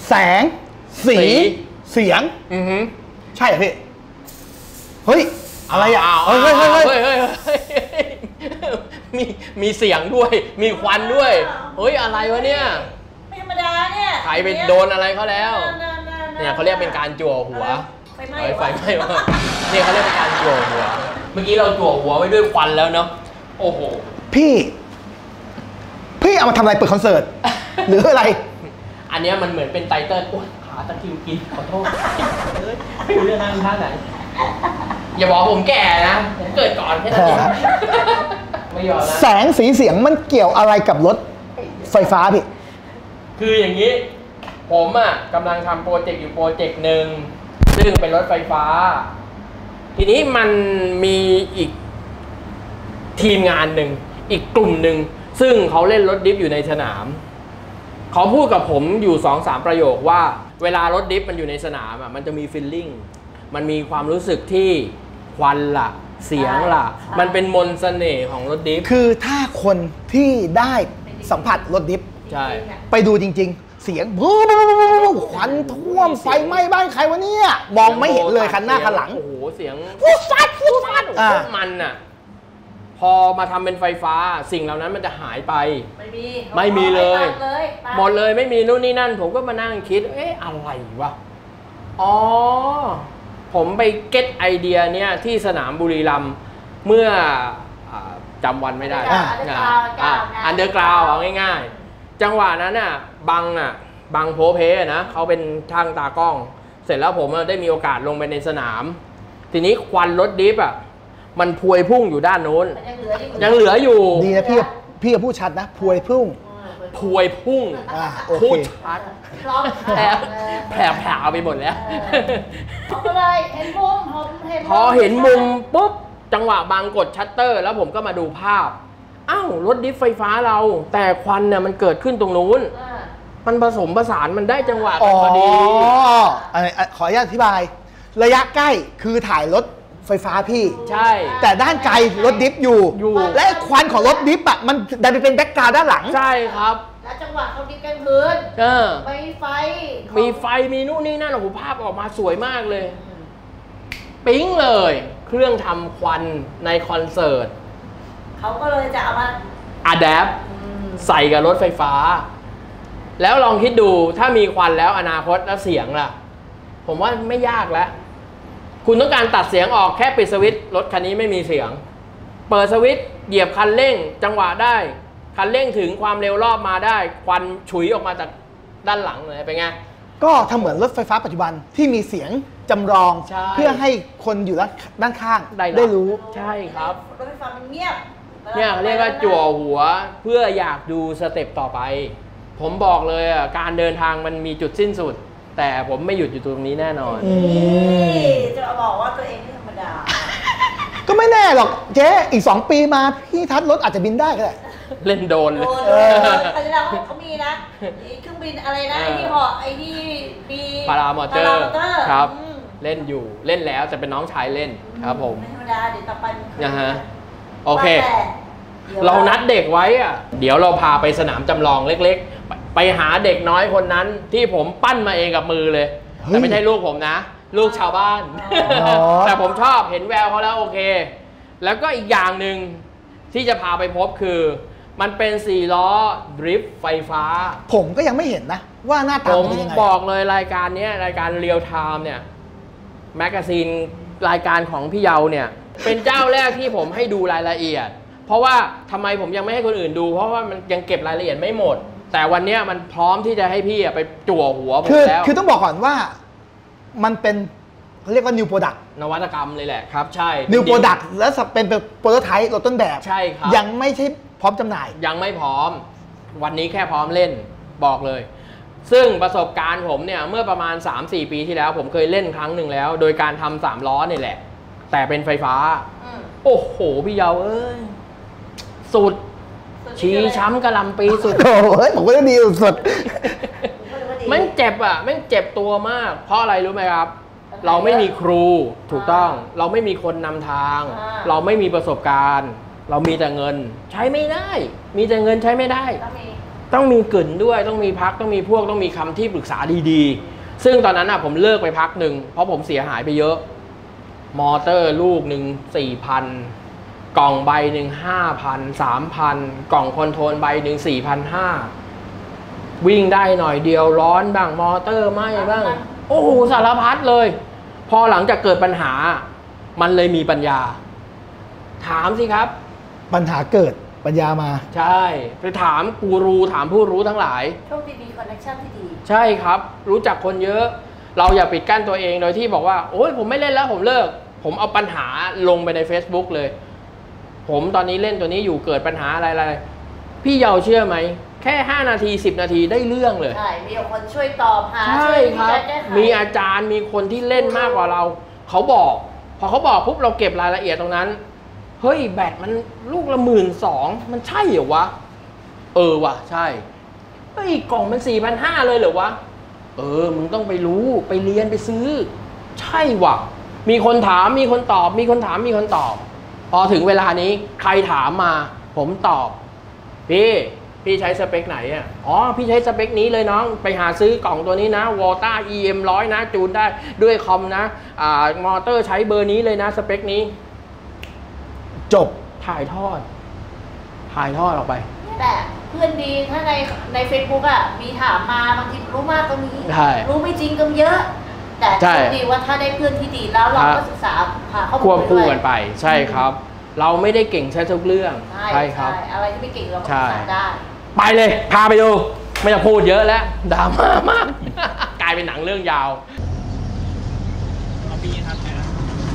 แสงสีสีเสียงอือฮึใช่เหรอพี่เฮ้ยอะไรอ่ะาวเฮ้ยเฮ้ยเฮ้ยเฮ้ยเฮ้ยเฮ้ยมีมีเสียงด้วย มีควันด้วย เฮ้ยอะไรวะเนี่ยไม่ธรรมดาเนี่ยใครไปโดนอะไรเขาแล้ว เนี่ยเขาเรียกเป็นการจั่วหัวไฟไหม้ไฟไหม้วะเนี่ยเขาเรียกเป็นการจั่วหัว เมื่อกี้เราจั่วหัวไว้ด้วยควันแล้วเนาะ โอ้โหพี่ พี่เอามาทำอะไรเปิดคอนเสิร์ต หรืออะไรอันเนี้ยมันเหมือนเป็นไตเติ้ลโอ๊ยขาตะคริวกินขอโทษเฮ้ยไม่รู้จะนั่งท่าไหน อย่าบอกผมแก่นะ ผมเกิดก่อนแค่นั้นเองไม่ยอมนะแสงสีเสียงมันเกี่ยวอะไรกับรถไฟฟ้าพี่คืออย่างนี้ ผมอ่ะกำลังทำโปรเจกต์อยู่โปรเจกต์หนึ่งซึ่งเป็นรถไฟฟ้า ทีนี้มันมีอีกทีมงานหนึ่งอีกกลุ่มหนึ่งซึ่งเขาเล่นรถดิฟอยู่ในสนาม เขาพูดกับผมอยู่สองสามประโยคว่าเวลารถดิฟมันอยู่ในสนามอ่ะมันจะมีฟีลลิ่งมันมีความรู้สึกที่ควันล่ะเสียงล่ะ มันเป็นมนต์เสน่ห์ของรถดิฟคือถ้าคนที่ได้สัมผัสรถดิฟใช่ไปดูจริงๆ เสียงบู๊ควันท่วมไฟไหม้บ้านใครวะเนี่ยมองไม่เห็นเลยคันหน้าคันหลังโอ้โหเสียงฟูดฟัดฟูดฟัดโคตรมันอ่ะพอมาทำเป็นไฟฟ้าสิ่งเหล่านั้นมันจะหายไปไม่มีไม่มีเลยตัดเลยตัดหมดเลยไม่มีนู่นนี่นั่น ผมก็มานั่งคิด เอ๊ะอะไรวะ อ๋อ ผมไปเก็ตไอเดียเนี้ยที่สนามบุรีรัมย์เมื่ออ่าจำวันไม่ได้อ่าอันเดอร์กราวเอาง่ายๆ จังหวะนั้นน่ะบังอ่ะบังโพเพนะเขาเป็นช่างตากล้อง เสร็จแล้วผมได้มีโอกาสลงไปในสนาม ทีนี้ควันรถดิฟอ่ะมันพวยพุ่งอยู่ด้านโน้นมันยังเหลืออยู่ยังเหลืออยู่ดีนะพี่พี่พูดชัดนะพวยพุ่งพวยพุ่งอ่าโอเคพูดชัดร้องแผลแผลแผลไปหมดแล้วเขาก็เลยเห็นมุมผมเห็นพอเห็นมุมปุ๊บจังหวะบางกดชัตเตอร์ แล้วผมก็มาดูภาพอ้าวรถดิฟไฟฟ้าเรา แต่ควันเนี่ยมันเกิดขึ้นตรงนู้นอ่ามันผสมผสานมันได้จังหวะอ๋กัอนพอดีอันนี้ขออนุญาตอธิบาย ระยะใกล้คือถ่ายรถไฟฟ้าพี่ใช่แต่ด้านไกลรถดิฟอยู่อยู่และไอ้ควันของรถดิฟอ่ะมันดันไปเป็นแบ็กกราวด์ด้านหลังใช่ครับแล้วจังหวะเขาดิบกลางคืนเออไม่ไฟมีไฟมีนู่นนี่นั่นโอ้โหภาพออกมาสวยมากเลย ปิ๊งเลย เครื่องทำควันในคอนเสิร์ตเขาก็เลยจะเอามาอะแดปใส่กับรถไฟฟ้า แล้วลองคิดดูถ้ามีควันแล้วอนาคตแล้วเสียงล่ะ ผมว่าไม่ยากแล้ว คุณต้องการตัดเสียงออกแค่ปิดสวิตช์รถคันนี้ไม่มีเสียง เปิดสวิตช์เหยียบคันเร่ง จังหวะได้ คันเร่งถึงความเร็วรอบมาได้ ควันฉุยออกมาจากด้านหลังเลยเป็นไงก็ทำเหมือนรถไฟฟ้าปัจจุบันที่มีเสียงจำลองใช่เพื่อให้คนอยู่ด้านข้างได้รับได้รู้ใช่ครับรถไฟฟ้ามันเงียบเนี่ยเขาเรียกว่าจั่วหัวเพื่ออยากดูสเต็ปต่อไป ผมบอกเลยอ่ะการเดินทางมันมีจุดสิ้นสุด แต่ผมไม่หยุดอยู่ตรงนี้แน่นอนอืมนี่จะบอกว่าตัวเองไม่ธรรมดาก็ไม่แน่หรอกเจ๊อีกสองปีมาพี่ทัศน์รถอาจจะบินได้ก็ได้เล่นโดนโดเลยนเลยเขาจะเขาเขามีนะไอ้เครื่องบินอะไรนะเออไอ้ที่เหาะไอ้ที่มีพารามอเตอร์พารามอเตอร์ครับอืมเล่นอยู่เล่นแล้วแต่เป็นน้องชายเล่นครับผมไม่ธรรมดาเดี๋ยวต่อไปมันนะฮะโอเคว่าแต่ดี๋ยวเรานัดเด็กไว้อ่ะเดี๋ยวเราพาไปสนามจำลองเล็กๆ ไปไปหาเด็กน้อยคนนั้นที่ผมปั้นมาเองกับมือเลยเฮ้ยแต่ไม่ใช่ลูกผมนะ ลูกชาวบ้านอ๋อแต่ผมชอบเห็นแววเขาแล้วโอเค แล้วก็อีกอย่างหนึ่งที่จะพาไปพบคือ มันเป็นสี่ล้อดริฟต์ไฟฟ้าผมก็ยังไม่เห็นนะ ว่าหน้าผตามัมนเป็นยังไงบอกเลยรายการเนี้ยรายการเรียลไทม์เนี่ยแมกกาซีนรายการของพี่เยาเนี่ย เป็นเจ้าแรกที่ผมให้ดูรายละเอียด เพราะว่าทำไมผมยังไม่ให้คนอื่นดู เพราะว่ามันยังเก็บรายละเอียดไม่หมด แต่วันเนี้ยมันพร้อมที่จะให้พี่อะไปจั่วหัวผมคือแล้วคือต้องบอกก่อนว่ามันเป็นเขาเรียกว่า new product นวัตกรรมเลยแหละครับ ใช่ new product แล้วเป็นโปรโตไทป์รถต้นแบบใช่ครับยังไม่ใช่พร้อมจำหน่ายยังไม่พร้อม วันนี้แค่พร้อมเล่นบอกเลย ซึ่งประสบการณ์ผมเนี่ยเมื่อประมาณ สามสี่ ปีที่แล้ว ผมเคยเล่นครั้งหนึ่งแล้ว โดยการทำสามล้อนี่แหละ แต่เป็นไฟฟ้าอืมโอ้โห พี่เยาเอ้ย สุด ชี้ช้ำกระหลำปีสุดโอ้ยผมก็จะดีสุดแม่งเจ็บอ่ะแม่งเจ็บตัวมาก เพราะอะไรรู้ไหมครับ เราไม่มีครูถูกต้อง เราไม่มีคนนำทาง เราไม่มีประสบการณ์ เรามีแต่เงิน ใช้ไม่ได้ มีแต่เงินใช้ไม่ได้ก็มีกต้องมีกลิ่นด้วยต้องมีพักต้องมีพวกต้องมีคำที่ปรึกษาดีๆซึ่งตอนนั้นอ่ะผมเลิกไปพักหนึ่งเพราะผมเสียหายไปเยอะมอเตอร์ลูกหนึ่งสี่พันกล่องใบหนึ่งห้าพันสามพันกล่องคอนโทรลใบหนึ่งสี่พันห้าวิ่งได้หน่อยเดียวร้อนบ้างมอเตอร์ไหม้บ้างโอ้โหสารพัดเลยพอหลังจากเกิดปัญหามันเลยมีปัญญาถามสิครับปัญหาเกิดปัญญามาใช่ไปถามกูรูถามผู้รู้ทั้งหลายโชคดีๆคอนเนคชั่นที่ดีใช่ครับรู้จักคนเยอะเราอย่าปิดกั้นตัวเองโดยที่บอกว่าโอ๊ยผมไม่เล่นแล้วผมเลิกผมเอาปัญหาลงไปใน Facebook เลยผมตอนนี้เล่นตัวนี้อยู่เกิดปัญหาอะไรๆพี่เยาเชื่อไหมแค่ห้านาทีสิบนาทีได้เรื่องเลยใช่มีคนช่วยตอบหาใช่ครับมีอาจารย์มีคนที่เล่นมากกว่าเราเขาบอกพอเขาบอกปุ๊บเราเก็บรายละเอียดตรงนั้นเฮ้ยแบตมันลูกละหมื่นสองมันใช่เหรอวะเออวะใช่เฮ้ยกล่องมันสี่พันห้าเลยเหรอวะเออมึงต้องไปรู้ไปเรียนไปซื้อใช่วะมีคนถามมีคนตอบมีคนถามมีคนตอบพอถึงเวลานี้ใครถามมาผมตอบพี่พี่ใช้สเปคไหนอ่ะอ๋อพี่ใช้สเปคนี้เลยน้องไปหาซื้อกล่องตัวนี้นะวอต้า อี เอ็ม หนึ่งร้อยนะจูนได้ด้วยคอมนะอ่ามอเตอร์ใช้เบอร์นี้เลยนะสเปคนี้จบถ่ายทอดถ่ายทอดออกไปแต่เพื่อนดีถ้าในใน Facebook อ่ะมีถามมาบางทีรู้มากก็มีรู้ไม่จริงก็เยอะแต่โชคดีว่าถ้าได้เพื่อนที่ดีแล้วเราก็ศึกษาพาเข้าควบคู่กันไปใช่ครับเราไม่ได้เก่งใช่ทุกเรื่องใช่ครับอะไรที่ไม่เก่งเราก็ศึกษาได้ไปเลยพาไปดูไม่ต้องพูดเยอะแล้วดราม่ามากกลายเป็นหนังเรื่องยาวเอาปีทำไงล่ะ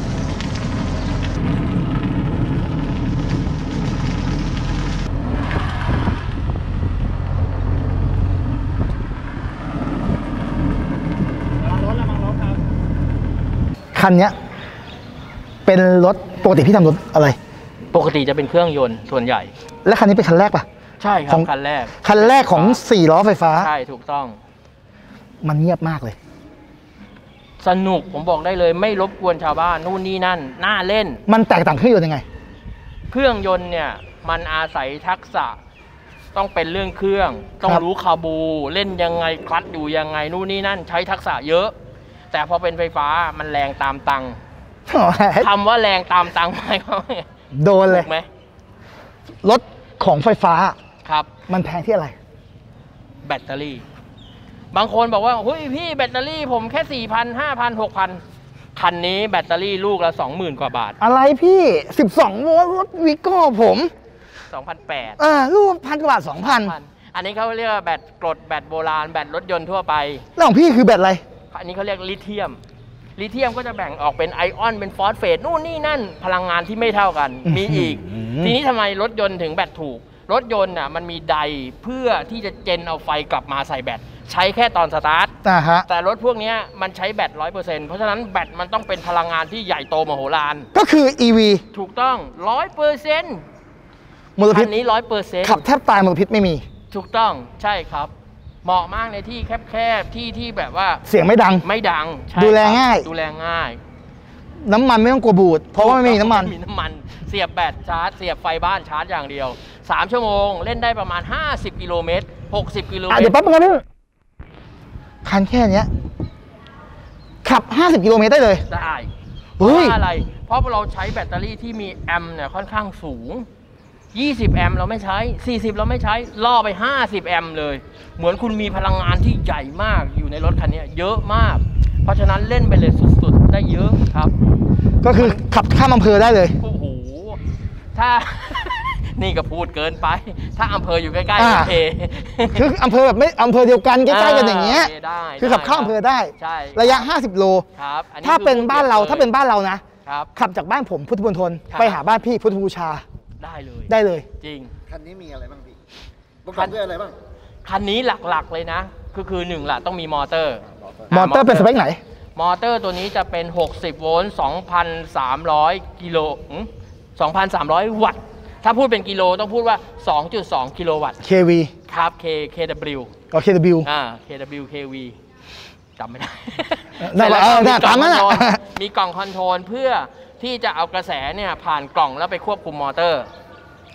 คันนี้เป็นรถปกติพี่ทำรถอะไรปกติจะเป็นเครื่องยนต์ส่วนใหญ่และคันนี้เป็นคันแรกปะใช่ครับคันแรกคันแรกของสี่ล้อไฟฟ้าใช่ถูกต้องมันเงียบมากเลยสนุกผมบอกได้เลยไม่รบกวนชาวบ้านนู่นนี่นั่นน่าเล่นมันแตกต่างเครื่องยนต์ยังไงเครื่องยนต์เนี่ยมันอาศัยทักษะต้องเป็นเรื่องเครื่องต้องรู้คาบูเล่นยังไงคลัตช์อยู่ยังไงนู่นนี่นั่นใช้ทักษะเยอะแต่พอเป็นไฟฟ้ามันแรงตามตังค์คำว่าแรงตามตังค์หมายความว่าไงโดนเลยไหมรถของไฟฟ้าครับมันแพงที่อะไรแบตเตอรี่บางคนบอกว่าเฮ้ยพี่แบตเตอรี่ผมแค่สี่พันห้าพันหกพันคันนี้แบตเตอรี่ลูกละสองหมื่นกว่าบาทอะไรพี่สิบสองโวลต์รถวิโก้ผมสองพันแปดอ่าลูกพันกว่าบาทสองพันอันนี้เขาเรียกว่าแบตกรดแบตโบราณแบตรถยนต์ทั่วไปแล้วของพี่คือแบตอะไรอันนี้เขาเรียกลิเธียมลิเธียมก็จะแบ่งออกเป็นไอออนเป็นฟอสเฟตนู่นนี่นั่นพลังงานที่ไม่เท่ากันมีอีกทีนี้ทำไมรถยนต์ถึงแบตถูกรถยนต์น่ะมันมีไดเพื่อที่จะเจนเอาไฟกลับมาใส่แบตใช้แค่ตอนสตาร์ทแต่รถพวกนี้มันใช้แบต ร้อยเปอร์เซ็นต์ เพราะฉะนั้นแบตมันต้องเป็นพลังงานที่ใหญ่โตมโหฬารก็คือ อี วีถูกต้อง ร้อยเปอร์เซ็นต์มลพิษนี้ ร้อยเปอร์เซ็นต์ขับแทบตายมลพิษไม่มีถูกต้องใช่ครับเหมาะมากในที่แคบๆที่ที่แบบว่าเสียงไม่ดังไม่ดังดูแลง่ายดูแลง่ายน้ำมันไม่ต้องกลัวบูดเพราะว่าไม่มีน้ำมันมีน้ำมันเสียบแบตชาร์จเสียบไฟบ้านชาร์จอย่างเดียวสามชั่วโมงเล่นได้ประมาณห้าสิบกิโลเมตรหกสิบกิโลเมตรเดี๋ยวแป๊บนึงนะคันแค่นี้ขับห้าสิบกิโลเมตรได้เลยได้เพราะอะไรเพราะเราใช้แบตเตอรี่ที่มีแอมป์เนี่ยค่อนข้างสูงยี่สิบแอมป์เราไม่ใช้สี่สิบเราไม่ใช้ล่อไปห้าสิบแอมป์เลยเหมือนคุณมีพลังงานที่ใหญ่มากอยู่ในรถคันนี้เยอะมากเพราะฉะนั้นเล่นไปเลยสุดๆได้เยอะครับก็คือขับข้ามอำเภอได้เลยโอ้โหถ้านี่ก็พูดเกินไปถ้าอำเภออยู่ใกล้ๆโอเคคืออำเภอแบบไม่อำเภอเดียวกันใกล้ๆกันอย่างเงี้ยคือขับข้ามอำเภอได้ระยะห้าสิบโลถ้าเป็นบ้านเราถ้าเป็นบ้านเรานะขับจากบ้านผมพุทธมณฑลไปหาบ้านพี่พุทธบูชาได้เลยได้เลยจริงคันนี้มีอะไรบ้างพี่ประกอบด้วยอะไรบ้างคันนี้หลักๆเลยนะคือคือหนึ่งแหละต้องมีมอเตอร์มอเตอร์เป็นสเปคไหนมอเตอร์ตัวนี้จะเป็นหกสิบโวลต์ สองพันสามร้อย กิโล สองพันสามร้อย วัตต์ถ้าพูดเป็นกิโลต้องพูดว่า สองจุดสอง กิโลวัตต์เค วีครับ K เค ดับเบิลยูอ๋อ เค ดับเบิลยูอ่า เค ดับเบิลยู เค วี จำไม่ได้ได้แล้วตามนั้นมีกล่องคอนโทรลเพื่อที่จะเอากระแสเนี่ยผ่านกล่องแล้วไปควบคุมมอเตอร์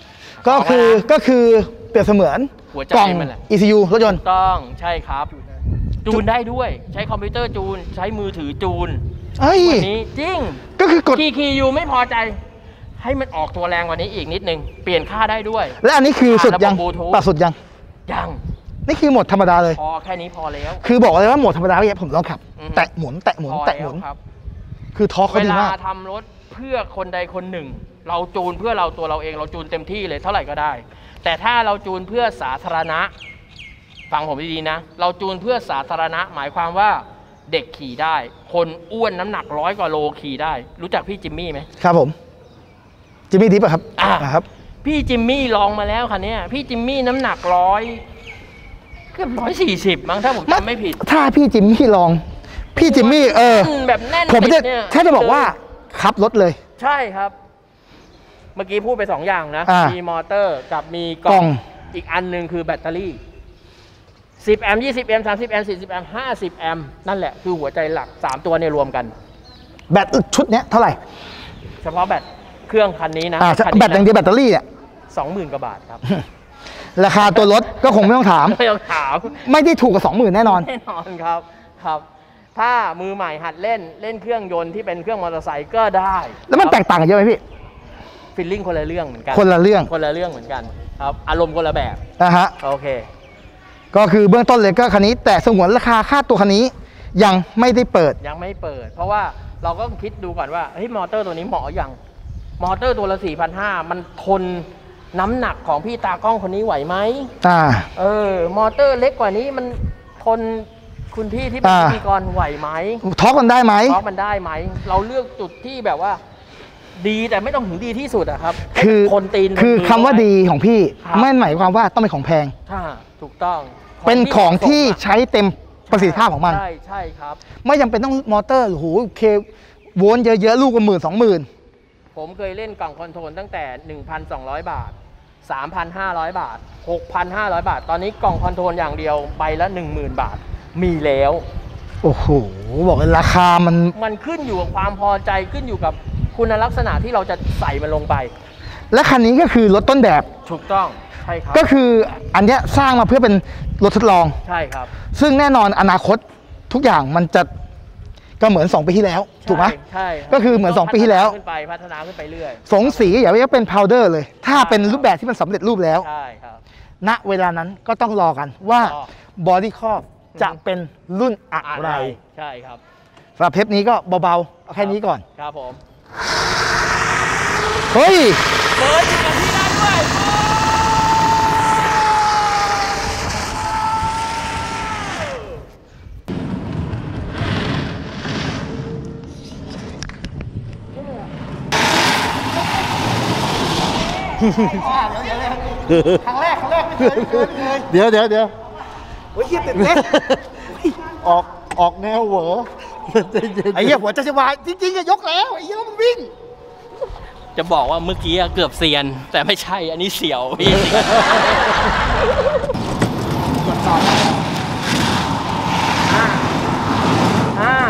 ก็คือก็คือเปรียบเสมือนหัวใจกล่องมันแหละอี ซี ยู รถยนต์ถูกต้องใช่ครับจูนได้ด้วยใช้คอมพิวเตอร์จูนใช้มือถือจูนเอ้ยวันนี้จริงก็คือกดขี่ขี่อยู่ไม่พอใจ ให้มันออกตัวแรงกว่านี้อีกนิดนึงเปลี่ยนค่าได้ด้วยและอันนี้คือสุดยังระบบ Bluetooth ตัดสุดยังยังนี่คือโหมดธรรมดาเลยพอแค่นี้พอแล้วคือบอกเลยว่าโหมดธรรมดาพี่ผมลองขับอือฮึแตะหมุนแตะหมุนพอแตะหแล้มุวน ครับคือทอร์คเขาเวดีลามากทำรถเพื่อคนใดคนหนึ่ง เราจูนเพื่อเราตัวเราเองเราจูนเต็มที่เลยเท่าไหร่ก็ได้ แต่ถ้าเราจูนเพื่อสาธารณะฟังผมดีๆนะ เราจูนเพื่อสาธารณะหมายความว่าเด็กขี่ได้ คนอ้วนน้ำหนักร้อยกว่าโลขี่ได้ รู้จักพี่จิมมี่ไหมครับผมจิมมี่ดิปอะครับอ่าครับพี่จิมมี่ลองมาแล้วคันนี้พี่จิมมี่น้ำหนักร้อยเกือบร้อยสี่สิบมั้งถ้าผมจำไม่ผิดถ้าพี่จิมมี่ลอง พี่จิมมี่เออแบบแน่นผมจะเนี่ยแค่จะบอกว่าขับรถเลยใช่ครับ เมื่อกี้พูดไปสองอย่างนะอ่ามีมีมอเตอร์กับมีกกล่ล่อองง อีกอันหนึ่งคือแบตเตอรี่สิบแอมป์ยี่สิบแอมป์สามสิบแอมป์สี่สิบแอมป์ห้าสิบแอมป์นั่นแหละคือหัวใจหลักสามตัวเนี่ยรวมกันแบตชุดเนี้ยเท่าไหร่เฉพาะแบตเครื่องคันนี้นะอ่าคันแบตอย่างเดียวแบตเตอรี่เนี่ยสองหมื่นกว่าบาทครับราคาตัวรถก็คงไม่ต้องถามไม่ต้องถามไม่ได้ถูกกว่าสองหมื่นแน่นอนแน่นอนครับครับ ถ้ามือใหม่หัดเล่นเล่นเครื่องยนต์ที่เป็นเครื่องมอเตอร์ไซค์ก็ได้แล้วมันแตกต่างกันเยอะไหมพี่ฟิลลิ่งคนละเรื่องเหมือนกันคนละเรื่องคนละเรื่องเหมือนกันครับอารมณ์คนละแบบนะฮะโอเคก็คือเบื้องต้นเลยก็คันนี้ แต่สงวนราคาค่าตัวคันนี้ยังไม่ได้เปิดยังไม่เปิด เพราะว่าเราก็คิดดูก่อนว่าเฮ้ยมอเตอร์ตัวนี้เหมาะยังมอเตอร์ตัวละ สี่พันห้าร้อย มันทนน้ำหนักของพี่ตากล้องคนนี้ไหวไหมอ่าเออมอเตอร์เล็กกว่านี้มันทนคุณพี่ที่เป็นอ่าพิธีกรไหวไหมทอล์กกันได้ไหมเพราะมันได้ไหมเราเลือกจุดที่แบบว่า ดีแต่ไม่ต้องถึงดีที่สุดอะครับคือคนตีนคือคำว่าดีของพี่ครับไม่หมายความว่าต้องเป็นของแพงถ้าถูกต้องเป็นของที่เหมาะสมอะใช้เต็มประสิทธิภาพของมันใช่ใช่ครับไม่จำเป็นต้องมอเตอร์โอ้โหเคโวลต์เยอะๆ ลูกละหมื่นสองหมื่นผมเคยเล่นกล่องคอนโทรลตั้งแต่ หนึ่งพันสองร้อย บาท สามพันห้าร้อย บาท หกพันห้าร้อย บาท ตอนนี้กล่องคอนโทรลอย่างเดียวใบละ หนึ่งหมื่น บาท มีแล้วโอ้โห บอกเลยราคามันมันขึ้นอยู่กับความพอใจขึ้นอยู่กับคุณลักษณะที่เราจะใส่มันลงไปและคันนี้ก็คือรถต้นแบบถูกต้องใช่ครับก็คืออันเนี้ยสร้างมาเพื่อเป็นรถทดลองใช่ครับซึ่งแน่นอนอนาคตทุกอย่างมันจะก็เหมือนสองปีที่แล้ว ถูกไหมใช่ใช่รับก็คือเหมือนสองปีที่แล้วพัฒนาขึ้นไปพัฒนาขึ้นไปเรื่อยสงสีอย่าไปว่าเป็นพาวเดอร์เลย ถ้าใช่เป็นครับรูปแบบที่มันสำเร็จรูปแล้วใช่ครับณเวลานั้นก็ต้องรอกันว่ารอบอดี้ครอบจะเป็นรุ่นอะไรใช่ครับสำหรับเทปนี้ก็เบาๆเอาแค่นี้ก่อนครับผมเฮ้ยเปิดอยู่กับที่ได้ด้วยครั้งแรกครั้งแรกไม่เคยไม่เคยไม่เคยเดี๋ยวเดี๋ยวเดี๋ยวโอ้ยเฮียตื่นเต้นออกออกแนวเหวอใจเย็นไอ้เหี้ยหัวใจจะวายจริงๆอะยกแล้วไอ้เหี้ยแล้วมันวิ่งจะบอกว่าเมื่อกี้เกือบเซียน แต่ไม่ใช่อันนี้เสียวพี่ อ่า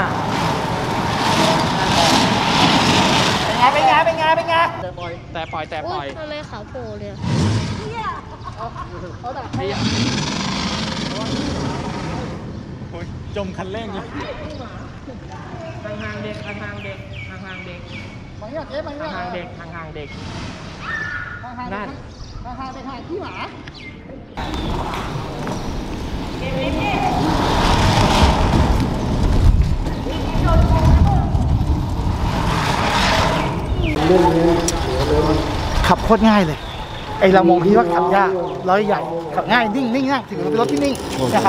เป็นไงเป็นไงเป็นไงเป็นไงแต่ปล่อยแต่ปล่อยแต่ปล่อยทำไมขาโผล่เลยอะจมคันเร่งเลยห่างๆเด็กห่างๆเด็กห่างๆเด็กบางอย่างเจ๊บางอย่างห่างๆเด็กห่างๆเด็กนั่นห่างๆเด็กห่างขี้หมา ขับโคตรง่ายเลย ไอเรามองที่ว่าขับยากร้อยใหญ่ ขับง่ายนิ่งนิ่งง่ายถือว่าเป็นรถที่นิ่งนะครับ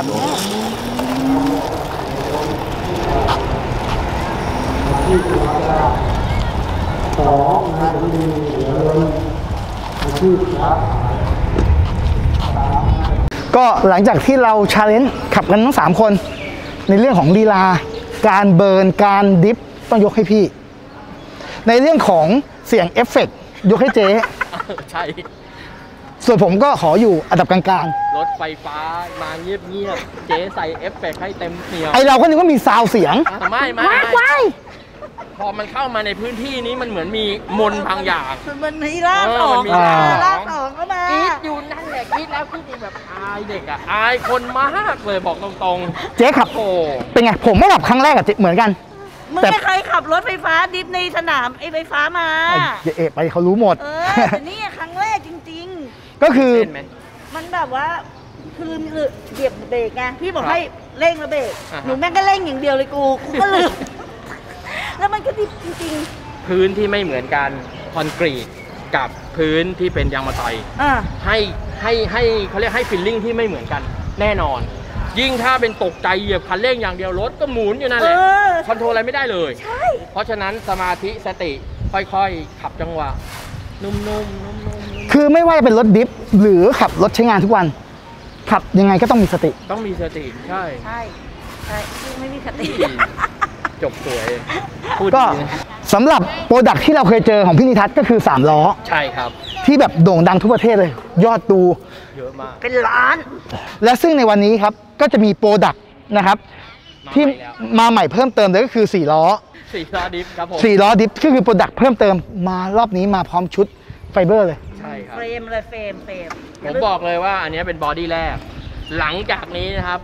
ก็หลังจากที่เราชาเลนจ์ขับกันทั้งสามคน ในเรื่องของลีลา การเบิร์น การดิฟต้องยกให้พี่ ในเรื่องของเสียงเอฟเฟกต์ยกให้เจ๊ใช่ส่วนผมก็ขออยู่อันดับกลางรถไฟฟ้ามาเงียบๆ เจ๊ใส่เอฟเฟกต์ให้เต็มเหนียวๆ ไอเราก็นึกว่ามีซาวด์เสียงอ่ะไม่ไม่ไม่พอมันเข้ามาในพื้นที่นี้มันเหมือนมีมนต์บางอย่างมันมีร่างสองเออมันมีร่างสองเข้ามากรี๊ดอยู่นั่นแหละกรี๊ดแล้วกรี๊ดอีกแบบอายเด็กอ่ะอายคนมากเลยบอกตรงเจ๊ขับๆโอ้เป็นไงผมไม่ขับครั้งแรกกับเจ๊เหมือนกันมึงแต่ไม่เคยขับรถไฟฟ้าดิฟในสนามไอ้ไฟฟ้ามาไอ้เจ๊เอะไปเขารู้หมดเออแต่นี่ครั้งแรกจริงก็คือเล่นไหมๆ มันแบบว่าคือลืมเหยียบเบรกไงพี่บอกครับให้เร่งแล้วเบรกอ่าฮะหนูแม่งก็เร่งอย่างเดียวเลยกูกูก็ลืม แล้วมันก็ดิบจริงพื้นที่ไม่เหมือนกันคอนกรีตกับพื้นที่เป็นยางมะตอยๆอ่าให้ให้ให้เขาเรียกให้ฟีลลิ่งที่ไม่เหมือนกันแน่นอน ยิ่งถ้าเป็นตกใจเหยียบคันเร่งอย่างเดียวรถก็หมุนอยู่นั่นแหละเออคอนโทรลอะไรไม่ได้เลยใช่เพราะฉะนั้นสมาธิสติค่อยๆ ขับจังหวะ นุ่มๆนุ่มๆนุ่มคือไม่ว่าจะเป็นรถดิฟหรือขับรถใช้งานทุกวัน ขับยังไงก็ต้องมีสติๆต้องมีสติใช่ใช่ใช่พี่ไม่มีสติจบสวยพูดก็ดีนะสำหรับโปรดักที่เราเคยเจอของพี่นิทัศน์ก็คือสามล้อใช่ครับที่แบบโด่งดังทั่วประเทศเลย ยอดดูเยอะมากเป็นล้านและซึ่งในวันนี้ครับก็จะมีโปรดักนะครับมาที่ใหม่แล้วมาใหม่เพิ่มเติมเลยก็คือสี่ล้อสี่ล้อดิฟครับผมสี่ล้อดิฟก็คือโปรดักเพิ่มเติมมารอบนี้มาพร้อมชุดไฟเบอร์เลยใช่ครับเฟรมเลยเฟรมเฟรมผมบอกเลยว่าอันนี้เป็นบอดี้แรก หลังจากนี้นะครับ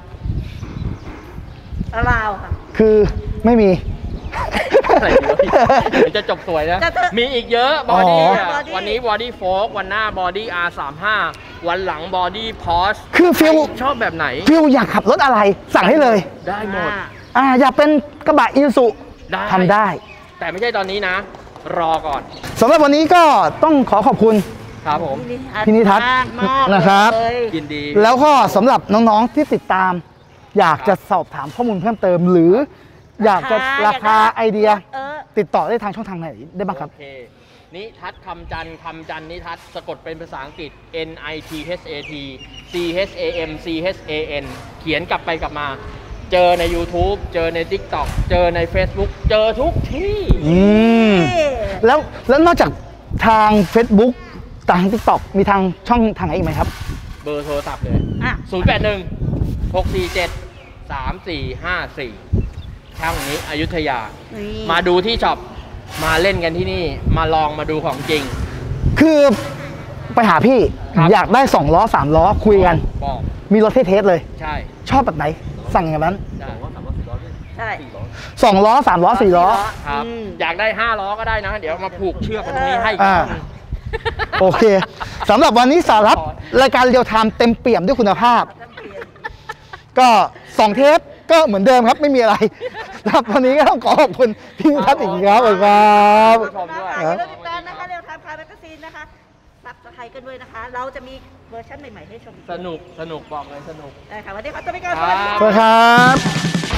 ราวค่ะคือไม่มีอะไรดีวะพี่เดี๋ยวจะจบสวยนะจะเถอะมีอีกเยอะบอดี้อ๋ออะ body วันนี้บอดี้โฟกวันหน้าบอดี้ อาร์ สามสิบห้า วันหลังบอดี้พอสคือฟิลชอบแบบไหนฟิลอยากขับรถอะไรสั่งให้เลยได้หมดอ่าอยากเป็นกระบะอิซูได้ทำได้แต่ไม่ใช่ตอนนี้นะ รอก่อนสำหรับวันนี้ก็ต้องขอขอบคุณครับผมพี่นิทัศน์มากมากนะครับเลยยินดีแล้วก็สำหรับน้องๆที่ติดตาม อยากจะสอบถามข้อมูลเพิ่มเติม หรืออยากจะราคาไอเดียเออติดต่อได้ทางช่องทางไหนได้บ้างครับโอเค นิทัศน์คำจันทร์คำจันทร์นิทัศน์สะกดเป็นภาษาอังกฤษ N I T H A T C H A M C H A N เขียนกลับไปกลับมา เจอใน YouTube เจอใน TikTok เจอใน Facebook เจอทุกที่อืม แล้วแล้วนอกจากทาง Facebook ทาง TikTok มีทางช่องทางไหนอีกไหมครับเบอร์โทรศัพท์เลยอ่ะศูนย์ แปด หนึ่ง หก สี่ เจ็ด สาม สี่ ห้า สี่ช่างนี้อยุธยานี่มาดูที่ช็อป มาเล่นกันที่นี่ มาลองมาดูของจริงคือไปหาพี่ครับอยากได้สองล้อสามล้อคุยกันบอกมีรถให้เทสเลยใช่ชอบแบบไหน สั่งอย่างนั้นได้ใช่สองล้อสามล้อสี่ล้อครับอืมอยากได้ห้าล้อก็ได้นะ เดี๋ยวมาผูกเชือกกันตรงนี้ให้อีกอ่าคนหนึ่งโอเคสำหรับวันนี้สารับรายการเรียวไทม์เต็มเปี่ยมด้วยคุณภาพ ก็สองเทปก็เหมือนเดิมครับไม่มีอะไรครับวันนี้ก็ต้องขอขอบคุณพี่นิทัศน์อีกครับขอบคุณครับชมด้วยอย่าลืมติดตามนะคะเร็วทำคาร์แมกกาซีนนะคะซับสไครต์กันด้วยนะคะ เราจะมีเวอร์ชันใหม่ๆให้ชมอีกสนุก สนุกบอกเลยสนุกได้ค่ะวันนี้ขอตัวไปก่อนครับสวัสดีสวัสดีครับ